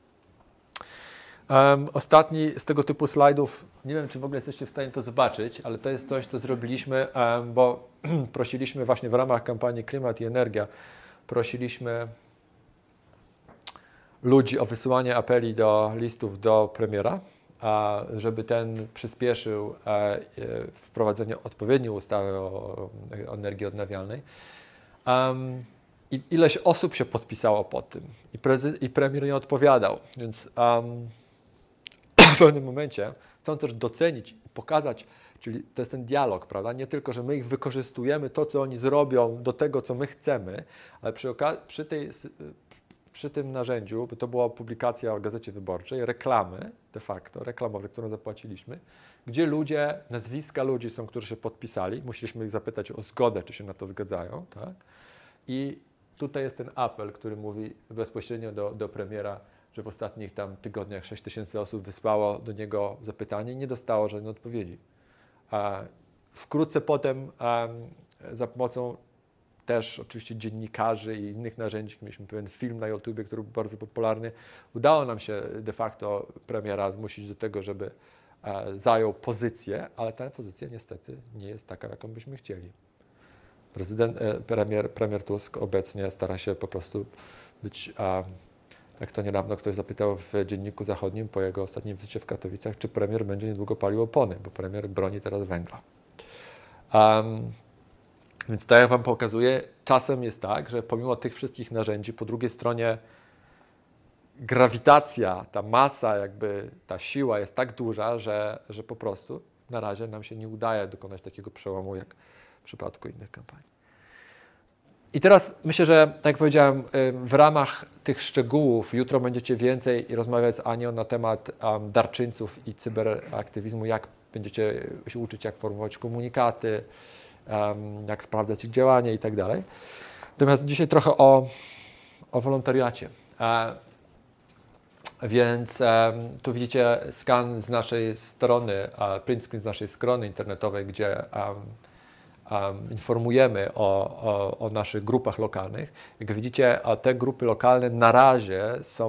Ostatni z tego typu slajdów, nie wiem, czy w ogóle jesteście w stanie to zobaczyć, ale to jest coś, co zrobiliśmy, bo prosiliśmy właśnie w ramach kampanii Klimat i Energia, prosiliśmy ludzi o wysyłanie apeli listów do premiera, żeby ten przyspieszył wprowadzenie odpowiedniej ustawy o energii odnawialnej. I ileś osób się podpisało pod tym i premier nie odpowiadał, więc w pewnym momencie chcą też docenić i pokazać, czyli to jest ten dialog, prawda? Nie tylko, że my ich wykorzystujemy, to co oni zrobią do tego, co my chcemy, ale przy tym narzędziu, bo to była publikacja w Gazecie Wyborczej, reklamy de facto, reklamowe, którą zapłaciliśmy, gdzie nazwiska ludzi są, którzy się podpisali, musieliśmy ich zapytać o zgodę, czy się na to zgadzają, tak? I tutaj jest ten apel, który mówi bezpośrednio do premiera, że w ostatnich tam tygodniach 6 tysięcy osób wysłało do niego zapytanie i nie dostało żadnej odpowiedzi. Wkrótce potem za pomocą też oczywiście dziennikarzy i innych narzędzi, mieliśmy pewien film na YouTubie, który był bardzo popularny, udało nam się de facto premiera zmusić do tego, żeby zajął pozycję, ale ta pozycja niestety nie jest taka, jaką byśmy chcieli. Premier Tusk obecnie stara się po prostu być, jak to niedawno ktoś zapytał w Dzienniku Zachodnim po jego ostatnim wizycie w Katowicach, czy premier będzie niedługo palił opony, bo premier broni teraz węgla. Więc to ja wam pokazuję, czasem jest tak, że pomimo tych wszystkich narzędzi, po drugiej stronie grawitacja, ta masa, ta siła jest tak duża, że po prostu na razie nam się nie udaje dokonać takiego przełomu, jak w przypadku innych kampanii. I teraz myślę, że tak jak powiedziałem, w ramach tych szczegółów jutro będziecie więcej rozmawiać z Anią na temat darczyńców i cyberaktywizmu, jak będziecie się uczyć, jak formułować komunikaty, jak sprawdzać ich działanie i tak dalej. Natomiast dzisiaj trochę o wolontariacie. Więc tu widzicie skan z naszej strony, print screen z naszej strony internetowej, gdzie informujemy o naszych grupach lokalnych. Jak widzicie, te grupy lokalne na razie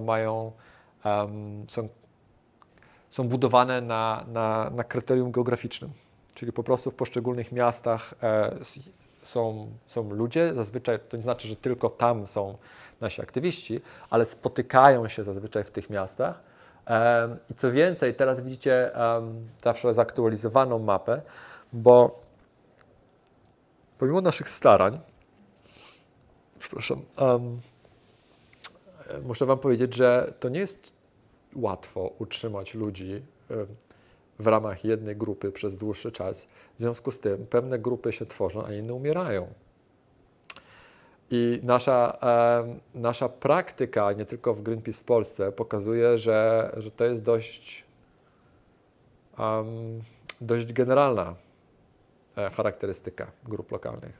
są budowane na kryterium geograficznym. Czyli po prostu w poszczególnych miastach są ludzie, zazwyczaj to nie znaczy, że tylko tam są nasi aktywiści, ale spotykają się zazwyczaj w tych miastach. I co więcej, teraz widzicie zawsze zaktualizowaną mapę, bo pomimo naszych starań, muszę wam powiedzieć, że to nie jest łatwo utrzymać ludzi w ramach jednej grupy przez dłuższy czas. W związku z tym pewne grupy się tworzą, a inne umierają. I nasza praktyka, nie tylko w Greenpeace w Polsce, pokazuje, że to jest dość generalna charakterystyka grup lokalnych.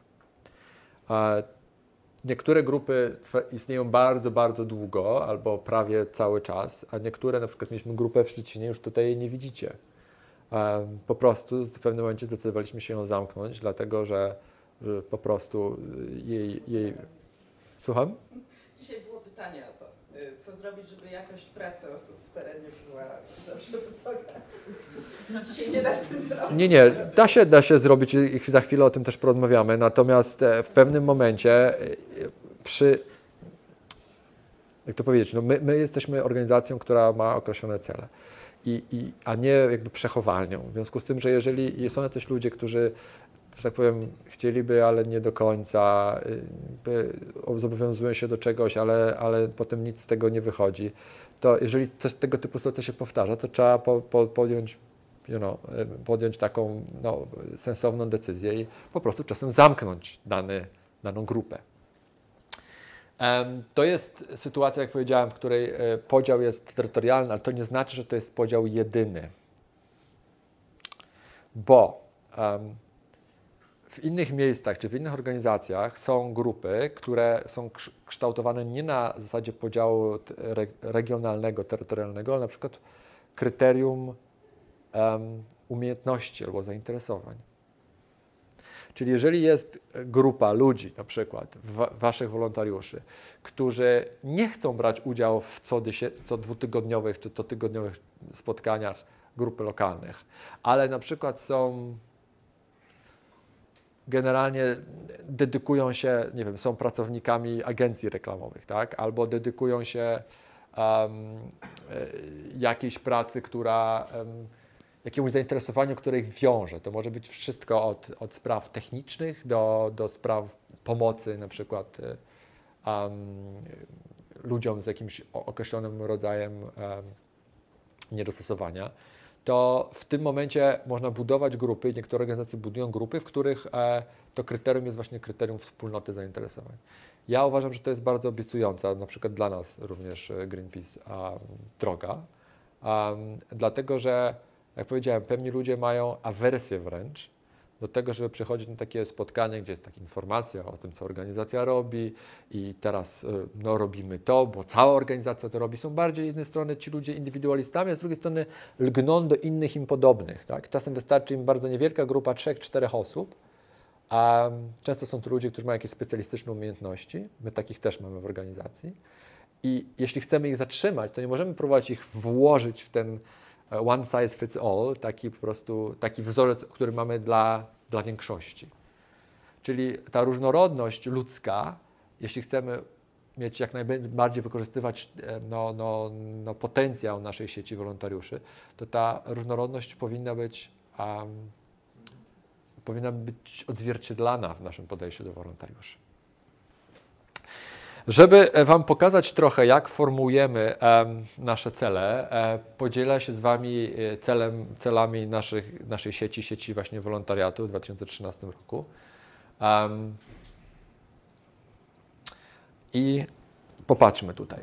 Niektóre grupy istnieją bardzo, bardzo długo albo prawie cały czas, a niektóre, na przykład mieliśmy grupę w Szczecinie, już tutaj jej nie widzicie. Po prostu w pewnym momencie zdecydowaliśmy się ją zamknąć, dlatego że po prostu jej... Słucham? Dzisiaj było pytanie o to, co zrobić, żeby jakość pracy osób w terenie była zawsze wysoka. Dzisiaj nie da z tym zrobić. Nie, da się zrobić i za chwilę o tym też porozmawiamy, natomiast w pewnym momencie jak to powiedzieć, no my jesteśmy organizacją, która ma określone cele, a nie jakby przechowalnią. W związku z tym, że jeżeli są jacyś ludzie, którzy, że tak powiem, chcieliby, ale nie do końca, zobowiązują się do czegoś, ale potem nic z tego nie wychodzi, to jeżeli coś tego typu sytuacja się powtarza, to trzeba podjąć taką sensowną decyzję i po prostu czasem zamknąć daną grupę. To jest sytuacja, jak powiedziałem, w której podział jest terytorialny, ale to nie znaczy, że to jest podział jedyny. Bo w innych miejscach czy w innych organizacjach są grupy, które są kształtowane nie na zasadzie podziału regionalnego, terytorialnego, ale na przykład kryterium umiejętności albo zainteresowań. Czyli jeżeli jest grupa ludzi, na przykład waszych wolontariuszy, którzy nie chcą brać udziału w co dwutygodniowych czy co tygodniowych spotkaniach grupy lokalnych, ale na przykład generalnie dedykują się, nie wiem, są pracownikami agencji reklamowych, tak? Albo dedykują się jakiejś pracy, jakiemuś zainteresowaniu, które ich wiąże. To może być wszystko od spraw technicznych do spraw pomocy na przykład ludziom z jakimś określonym rodzajem niedostosowania. To w tym momencie można budować grupy, niektóre organizacje budują grupy, w których to kryterium jest właśnie kryterium wspólnoty zainteresowań. Ja uważam, że to jest bardzo obiecująca, na przykład dla nas również Greenpeace, droga, dlatego że, jak powiedziałem, pewni ludzie mają awersję wręcz do tego, żeby przychodzić na takie spotkanie, gdzie jest taka informacja o tym, co organizacja robi i teraz robimy to, bo cała organizacja to robi. Są bardziej z jednej strony ci ludzie indywidualistami, a z drugiej strony lgną do innych im podobnych. Tak? Czasem wystarczy im bardzo niewielka grupa 3-4 osób, a często są to ludzie, którzy mają jakieś specjalistyczne umiejętności. My takich też mamy w organizacji. I jeśli chcemy ich zatrzymać, to nie możemy próbować ich włożyć w ten one size fits all, taki wzorzec, który mamy dla większości. Czyli ta różnorodność ludzka, jeśli chcemy mieć jak najbardziej wykorzystywać potencjał naszej sieci wolontariuszy, to ta różnorodność powinna być odzwierciedlana w naszym podejściu do wolontariuszy. Żeby wam pokazać trochę, jak formułujemy nasze cele, podzielę się z wami celami naszej sieci właśnie wolontariatu w 2013 roku. I popatrzmy tutaj.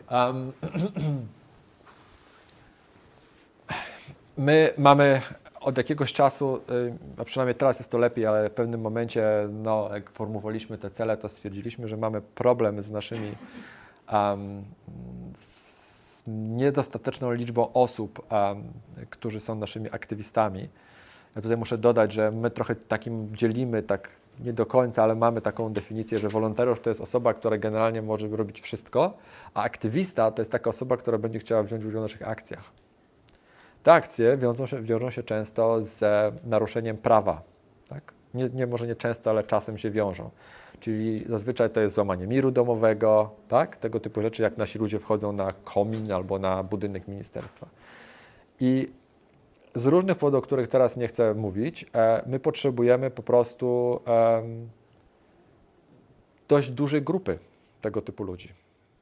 My mamy od jakiegoś czasu, a przynajmniej teraz jest to lepiej, ale w pewnym momencie, jak formułowaliśmy te cele, to stwierdziliśmy, że mamy problem z naszymi niedostateczną liczbą osób, którzy są naszymi aktywistami. Ja tutaj muszę dodać, że my trochę takim dzielimy, tak nie do końca, ale mamy taką definicję, że wolontariusz to jest osoba, która generalnie może robić wszystko, a aktywista to jest taka osoba, która będzie chciała wziąć udział w naszych akcjach. Te akcje wiążą się często z naruszeniem prawa. Tak? Może nie często, ale czasem się wiążą. Czyli zazwyczaj to jest złamanie miru domowego, tak? Tego typu rzeczy, jak nasi ludzie wchodzą na komin albo na budynek ministerstwa. I z różnych powodów, o których teraz nie chcę mówić, my potrzebujemy po prostu dość dużej grupy tego typu ludzi.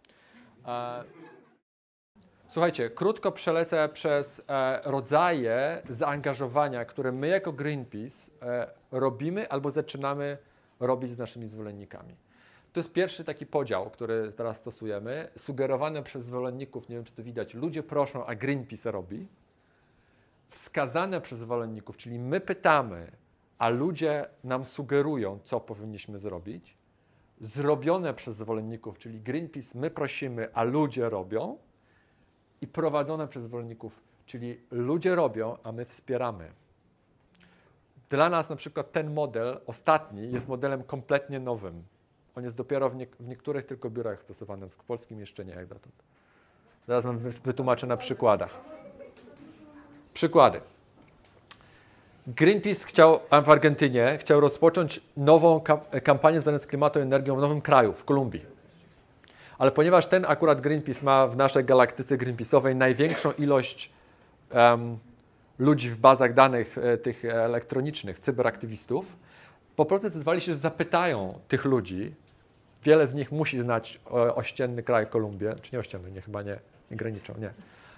Słuchajcie, krótko przelecę przez rodzaje zaangażowania, które my jako Greenpeace robimy albo zaczynamy robić z naszymi zwolennikami. To jest pierwszy taki podział, który teraz stosujemy, sugerowany przez zwolenników, nie wiem czy to widać, ludzie proszą, a Greenpeace robi. Wskazane przez zwolenników, czyli my pytamy, a ludzie nam sugerują, co powinniśmy zrobić. Zrobione przez zwolenników, czyli Greenpeace, my prosimy, a ludzie robią. I prowadzone przez zwolenników, czyli ludzie robią, a my wspieramy. Dla nas na przykład ten model, ostatni, jest modelem kompletnie nowym. On jest dopiero w niektórych tylko biurach stosowany, w polskim jeszcze nie jak dotąd. Zaraz wam wytłumaczę na przykładach. Przykłady. Greenpeace w Argentynie chciał rozpocząć nową kampanię związaną z klimatem i energią w nowym kraju, w Kolumbii. Ale ponieważ ten akurat Greenpeace ma w naszej galaktyce Greenpeace'owej największą ilość ludzi w bazach danych tych elektronicznych, cyberaktywistów, po prostu zdecydowali się, że zapytają tych ludzi, wiele z nich musi znać ościenny kraj Kolumbię, czy nie ościenny, nie, chyba nie graniczą, nie.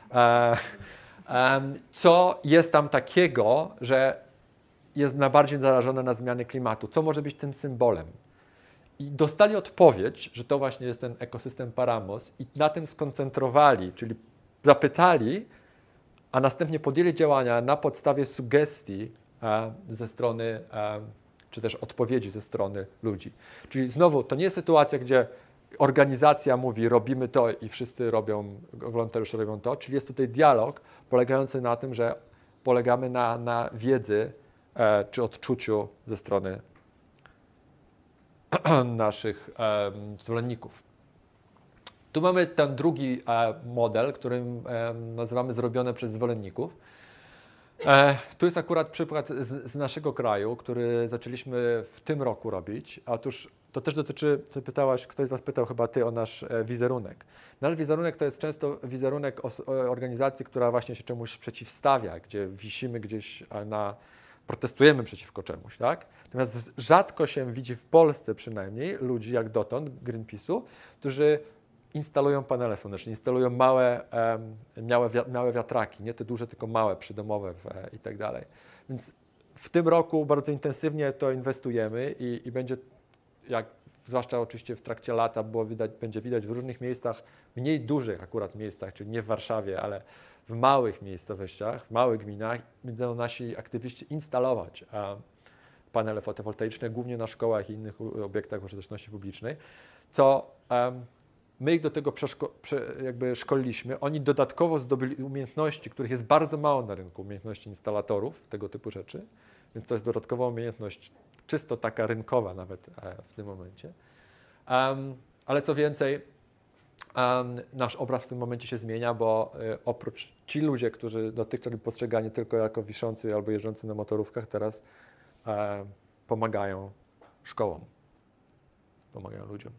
Co jest tam takiego, że jest najbardziej zarażone na zmiany klimatu, co może być tym symbolem. I dostali odpowiedź, że to właśnie jest ten ekosystem Paramos i na tym skoncentrowali, czyli zapytali, a następnie podjęli działania na podstawie sugestii ze strony, czy też odpowiedzi ze strony ludzi. Czyli znowu, to nie jest sytuacja, gdzie organizacja mówi, robimy to i wszyscy robią, wolontariusze robią to, czyli jest tutaj dialog polegający na tym, że polegamy na wiedzy czy odczuciu ze strony naszych zwolenników. Tu mamy ten drugi model, który nazywamy zrobione przez zwolenników. Tu jest akurat przykład z naszego kraju, który zaczęliśmy w tym roku robić. Otóż to też dotyczy, co pytałaś, ktoś z was pytał chyba ty o nasz wizerunek. Nasz wizerunek to jest często wizerunek organizacji, która właśnie się czemuś przeciwstawia, gdzie wisimy gdzieś protestujemy przeciwko czemuś, tak? Natomiast rzadko się widzi w Polsce przynajmniej ludzi, jak dotąd, Greenpeace'u, którzy instalują panele słoneczne, instalują małe wiatraki, nie te duże, tylko małe, przydomowe i tak dalej. Więc w tym roku bardzo intensywnie to inwestujemy i będzie, zwłaszcza oczywiście w trakcie lata będzie widać w różnych miejscach, mniej dużych akurat miejscach, czyli nie w Warszawie, ale w małych miejscowościach, w małych gminach będą nasi aktywiści instalować panele fotowoltaiczne, głównie na szkołach i innych obiektach użyteczności publicznej, co my ich do tego jakby szkoliliśmy. Oni dodatkowo zdobyli umiejętności, których jest bardzo mało na rynku, umiejętności instalatorów, tego typu rzeczy, więc to jest dodatkowa umiejętność, czysto taka rynkowa nawet w tym momencie. Ale co więcej, nasz obraz w tym momencie się zmienia, bo oprócz ci ludzie, którzy dotychczas byli postrzegani tylko jako wiszący albo jeżdżący na motorówkach, teraz pomagają szkołom, pomagają ludziom.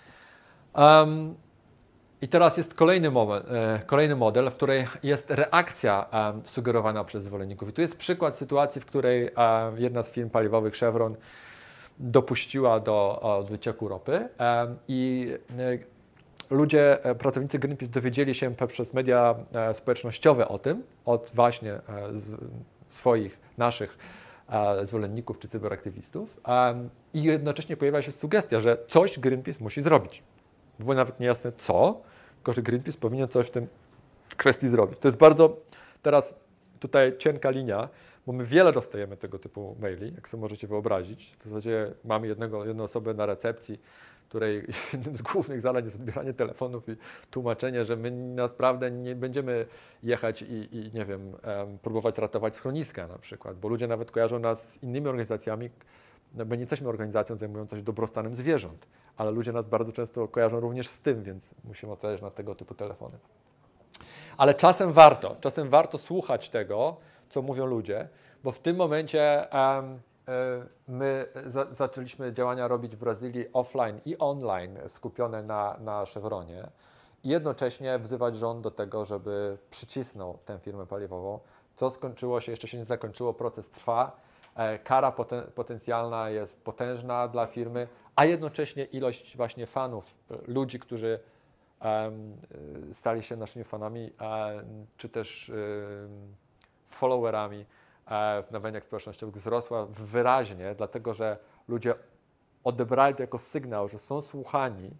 I teraz jest kolejny model, w której jest reakcja sugerowana przez zwolenników. I tu jest przykład sytuacji, w której jedna z firm paliwowych, Chevron, dopuściła do wycieku ropy i ludzie, pracownicy Greenpeace dowiedzieli się przez media społecznościowe o tym, od właśnie swoich, naszych zwolenników czy cyberaktywistów i jednocześnie pojawiła się sugestia, że coś Greenpeace musi zrobić. Było nawet niejasne co, tylko że Greenpeace powinien coś w tym kwestii zrobić. To jest bardzo teraz tutaj cienka linia, bo my wiele dostajemy tego typu maili, jak sobie możecie wyobrazić. W zasadzie mamy jedną osobę na recepcji, której jednym z głównych zadań jest odbieranie telefonów i tłumaczenie, że my naprawdę nie będziemy jechać i nie wiem, próbować ratować schroniska na przykład, bo ludzie nawet kojarzą nas z innymi organizacjami. My nie jesteśmy organizacją zajmującą się dobrostanem zwierząt, ale ludzie nas bardzo często kojarzą również z tym, więc musimy odpowiadać na tego typu telefony. Ale czasem warto słuchać tego, co mówią ludzie, bo w tym momencie my zaczęliśmy działania robić w Brazylii offline i online, skupione na Chevronie i jednocześnie wzywać rząd do tego, żeby przycisnął tę firmę paliwową. Co skończyło się, jeszcze się nie zakończyło, proces trwa. Kara potencjalna jest potężna dla firmy, a jednocześnie ilość właśnie fanów, ludzi, którzy stali się naszymi fanami, czy też followerami na mediach społecznościowych wzrosła wyraźnie, dlatego że ludzie odebrali to jako sygnał, że są słuchani,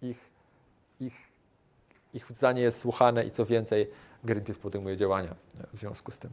ich zdanie jest słuchane i co więcej, Greenpeace podejmuje działania w związku z tym.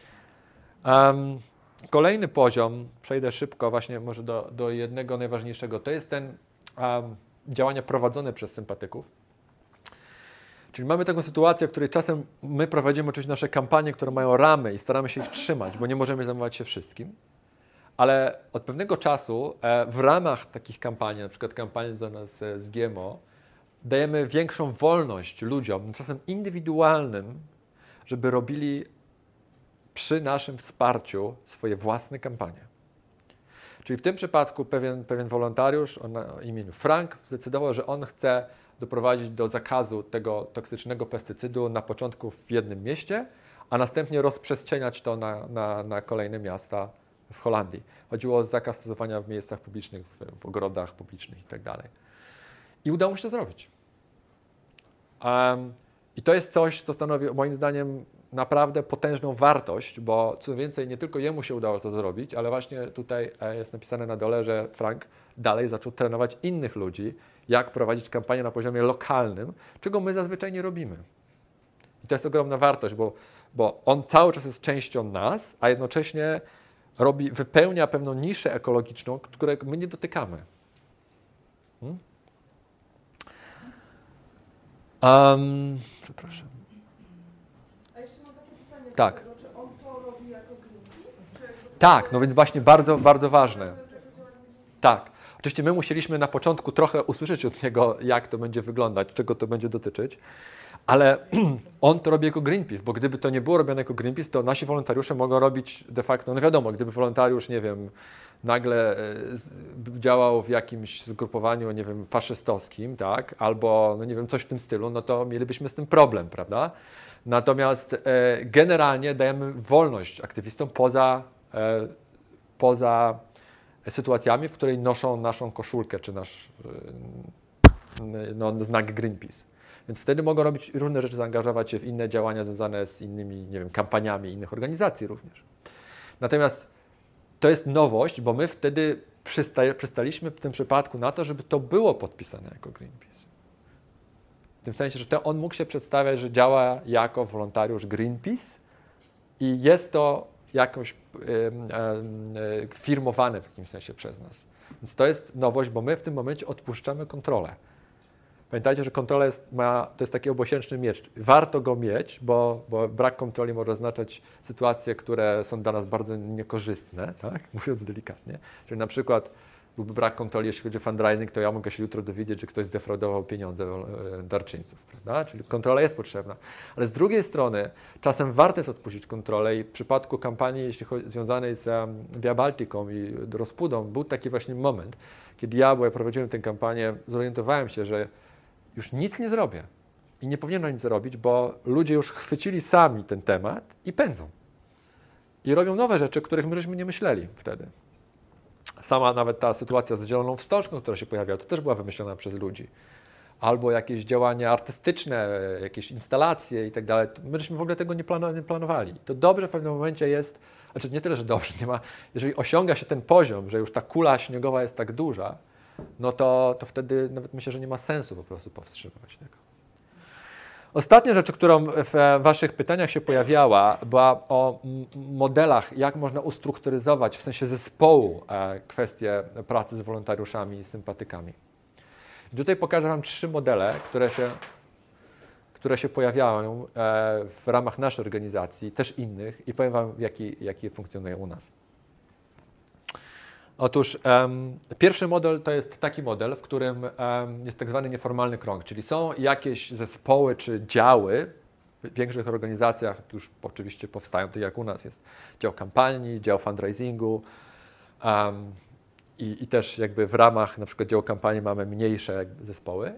Kolejny poziom, przejdę szybko właśnie może do jednego najważniejszego, to jest ten działania prowadzone przez sympatyków. Czyli mamy taką sytuację, w której czasem my prowadzimy oczywiście nasze kampanie, które mają ramy i staramy się ich trzymać, bo nie możemy zajmować się wszystkim. Ale od pewnego czasu w ramach takich kampanii, na przykład kampanii z GMO, dajemy większą wolność ludziom, czasem indywidualnym, żeby robili przy naszym wsparciu swoje własne kampanie. Czyli w tym przypadku pewien wolontariusz o imieniu Frank zdecydował, że on chce doprowadzić do zakazu tego toksycznego pestycydu na początku w jednym mieście, a następnie rozprzestrzeniać to na kolejne miasta w Holandii. Chodziło o zakaz stosowania w miejscach publicznych, w ogrodach publicznych itd. I udało mu się to zrobić. I to jest coś, co stanowi moim zdaniem naprawdę potężną wartość, bo co więcej, nie tylko jemu się udało to zrobić, ale właśnie tutaj jest napisane na dole, że Frank dalej zaczął trenować innych ludzi, jak prowadzić kampanię na poziomie lokalnym, czego my zazwyczaj nie robimy. I to jest ogromna wartość, bo on cały czas jest częścią nas, a jednocześnie wypełnia pewną niszę ekologiczną, której my nie dotykamy. Przepraszam. A jeszcze mam takie pytanie. Tak. Czy on to robi jako Greenpeace? Czy Tak, no więc właśnie bardzo, bardzo ważne. Tak. Oczywiście my musieliśmy na początku trochę usłyszeć od niego, jak to będzie wyglądać, czego to będzie dotyczyć, ale on to robi jako Greenpeace, bo gdyby to nie było robione jako Greenpeace, to nasi wolontariusze mogą robić de facto, no wiadomo, gdyby wolontariusz, nie wiem, nagle działał w jakimś zgrupowaniu, nie wiem, faszystowskim, tak, albo, no nie wiem, coś w tym stylu, no to mielibyśmy z tym problem, prawda? Natomiast generalnie dajemy wolność aktywistom poza sytuacjami, w której noszą naszą koszulkę, czy nasz znak Greenpeace. Więc wtedy mogą robić różne rzeczy, zaangażować się w inne działania związane z innymi, nie wiem, kampaniami innych organizacji również. Natomiast to jest nowość, bo my wtedy przystaliśmy w tym przypadku na to, żeby to było podpisane jako Greenpeace. W tym sensie, że to on mógł się przedstawiać, że działa jako wolontariusz Greenpeace i jest to jakoś firmowane w jakimś sensie przez nas. Więc to jest nowość, bo my w tym momencie odpuszczamy kontrolę. Pamiętajcie, że kontrola to jest taki obosieczny miecz. Warto go mieć, bo brak kontroli może oznaczać sytuacje, które są dla nas bardzo niekorzystne, tak? Mówiąc delikatnie. Czyli na przykład byłby brak kontroli, jeśli chodzi o fundraising, to ja mogę się jutro dowiedzieć, że ktoś zdefraudował pieniądze darczyńców, prawda? Czyli kontrola jest potrzebna. Ale z drugiej strony czasem warto jest odpuścić kontrolę i w przypadku kampanii, jeśli chodzi związanej z Via Balticą i Rozpudą, był taki właśnie moment, kiedy ja prowadziłem tę kampanię, zorientowałem się, że już nic nie zrobię i nie powinienem nic zrobić, bo ludzie już chwycili sami ten temat i pędzą. I robią nowe rzeczy, których my żeśmy nie myśleli wtedy. Sama nawet ta sytuacja z zieloną wstążką, która się pojawiała, to też była wymyślona przez ludzi. Albo jakieś działania artystyczne, jakieś instalacje i tak dalej. My żeśmy w ogóle tego nie planowali. To dobrze w pewnym momencie jest, znaczy nie tyle, że dobrze, nie ma, jeżeli osiąga się ten poziom, że już ta kula śniegowa jest tak duża, no to wtedy nawet myślę, że nie ma sensu po prostu powstrzymywać tego. Ostatnia rzecz, którą w waszych pytaniach się pojawiała, była o modelach, jak można ustrukturyzować w sensie zespołu kwestie pracy z wolontariuszami i sympatykami. I tutaj pokażę Wam 3 modele, które się pojawiają w ramach naszej organizacji, też innych i powiem Wam, jaki funkcjonuje u nas. Otóż pierwszy model to jest taki model, w którym jest tak zwany nieformalny krąg, czyli są jakieś zespoły czy działy, w większych organizacjach już oczywiście powstają, tak jak u nas jest dział kampanii, dział fundraisingu i też jakby w ramach na przykład działu kampanii mamy mniejsze zespoły.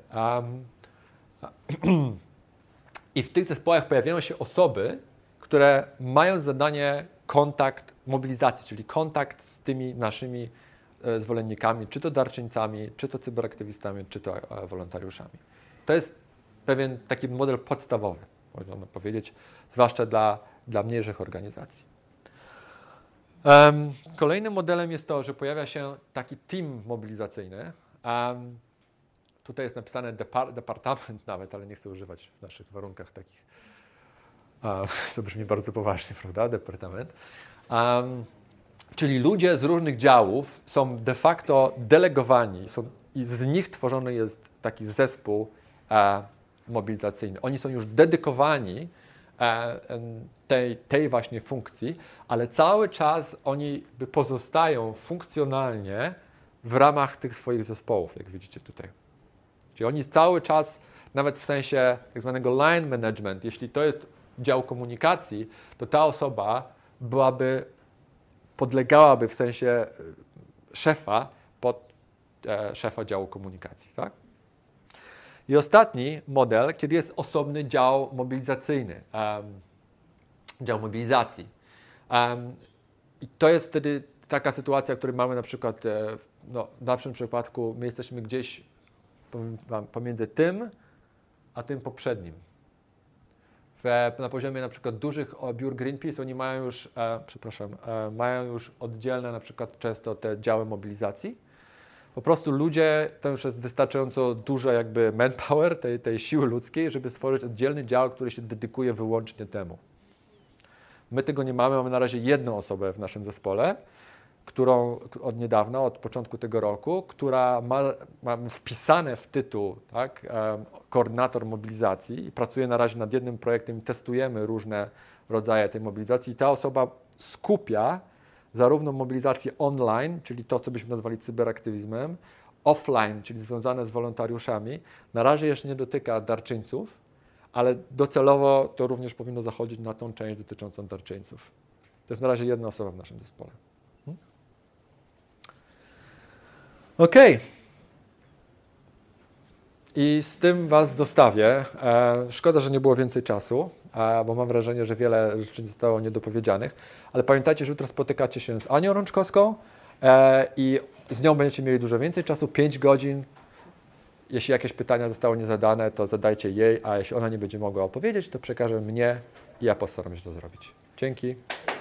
I w tych zespołach pojawiają się osoby, które mają zadanie kontakt mobilizacji, czyli kontakt z tymi naszymi zwolennikami, czy to darczyńcami, czy to cyberaktywistami, czy to wolontariuszami. To jest pewien taki model podstawowy, można powiedzieć, zwłaszcza dla mniejszych organizacji. Kolejnym modelem jest to, że pojawia się taki team mobilizacyjny. Tutaj jest napisane departament nawet, ale nie chcę używać w naszych warunkach takich. To brzmi bardzo poważnie, prawda? Departament. Czyli ludzie z różnych działów są de facto delegowani i z nich tworzony jest taki zespół mobilizacyjny. Oni są już dedykowani tej właśnie funkcji, ale cały czas oni pozostają funkcjonalnie w ramach tych swoich zespołów, jak widzicie tutaj. Czyli oni cały czas, nawet w sensie tak zwanego line management, jeśli to jest dział komunikacji, to ta osoba podlegałaby w sensie szefa pod szefa działu komunikacji, tak? I ostatni model, kiedy jest osobny dział mobilizacyjny, dział mobilizacji. I to jest wtedy taka sytuacja, w której mamy na przykład, w naszym przypadku my jesteśmy gdzieś pomiędzy tym, a tym poprzednim. Na poziomie na przykład dużych biur Greenpeace oni mają już, mają już oddzielne na przykład często te działy mobilizacji. Po prostu ludzie, to już jest wystarczająco dużo jakby manpower, tej siły ludzkiej, żeby stworzyć oddzielny dział, który się dedykuje wyłącznie temu. My tego nie mamy, mamy na razie jedną osobę w naszym zespole, którą od niedawna, od początku tego roku, która ma wpisane w tytuł, tak, koordynator mobilizacji i pracuje na razie nad jednym projektem i testujemy różne rodzaje tej mobilizacji i ta osoba skupia zarówno mobilizację online, czyli to, co byśmy nazwali cyberaktywizmem, offline, czyli związane z wolontariuszami. Na razie jeszcze nie dotyka darczyńców, ale docelowo to również powinno zachodzić na tą część dotyczącą darczyńców. To jest na razie jedna osoba w naszym zespole. Okej. I z tym Was zostawię. Szkoda, że nie było więcej czasu, bo mam wrażenie, że wiele rzeczy zostało niedopowiedzianych, ale pamiętajcie, że jutro spotykacie się z Anią Rączkowską i z nią będziecie mieli dużo więcej czasu, 5 godzin. Jeśli jakieś pytania zostały niezadane, to zadajcie jej, a jeśli ona nie będzie mogła opowiedzieć, to przekażę mnie i ja postaram się to zrobić. Dzięki.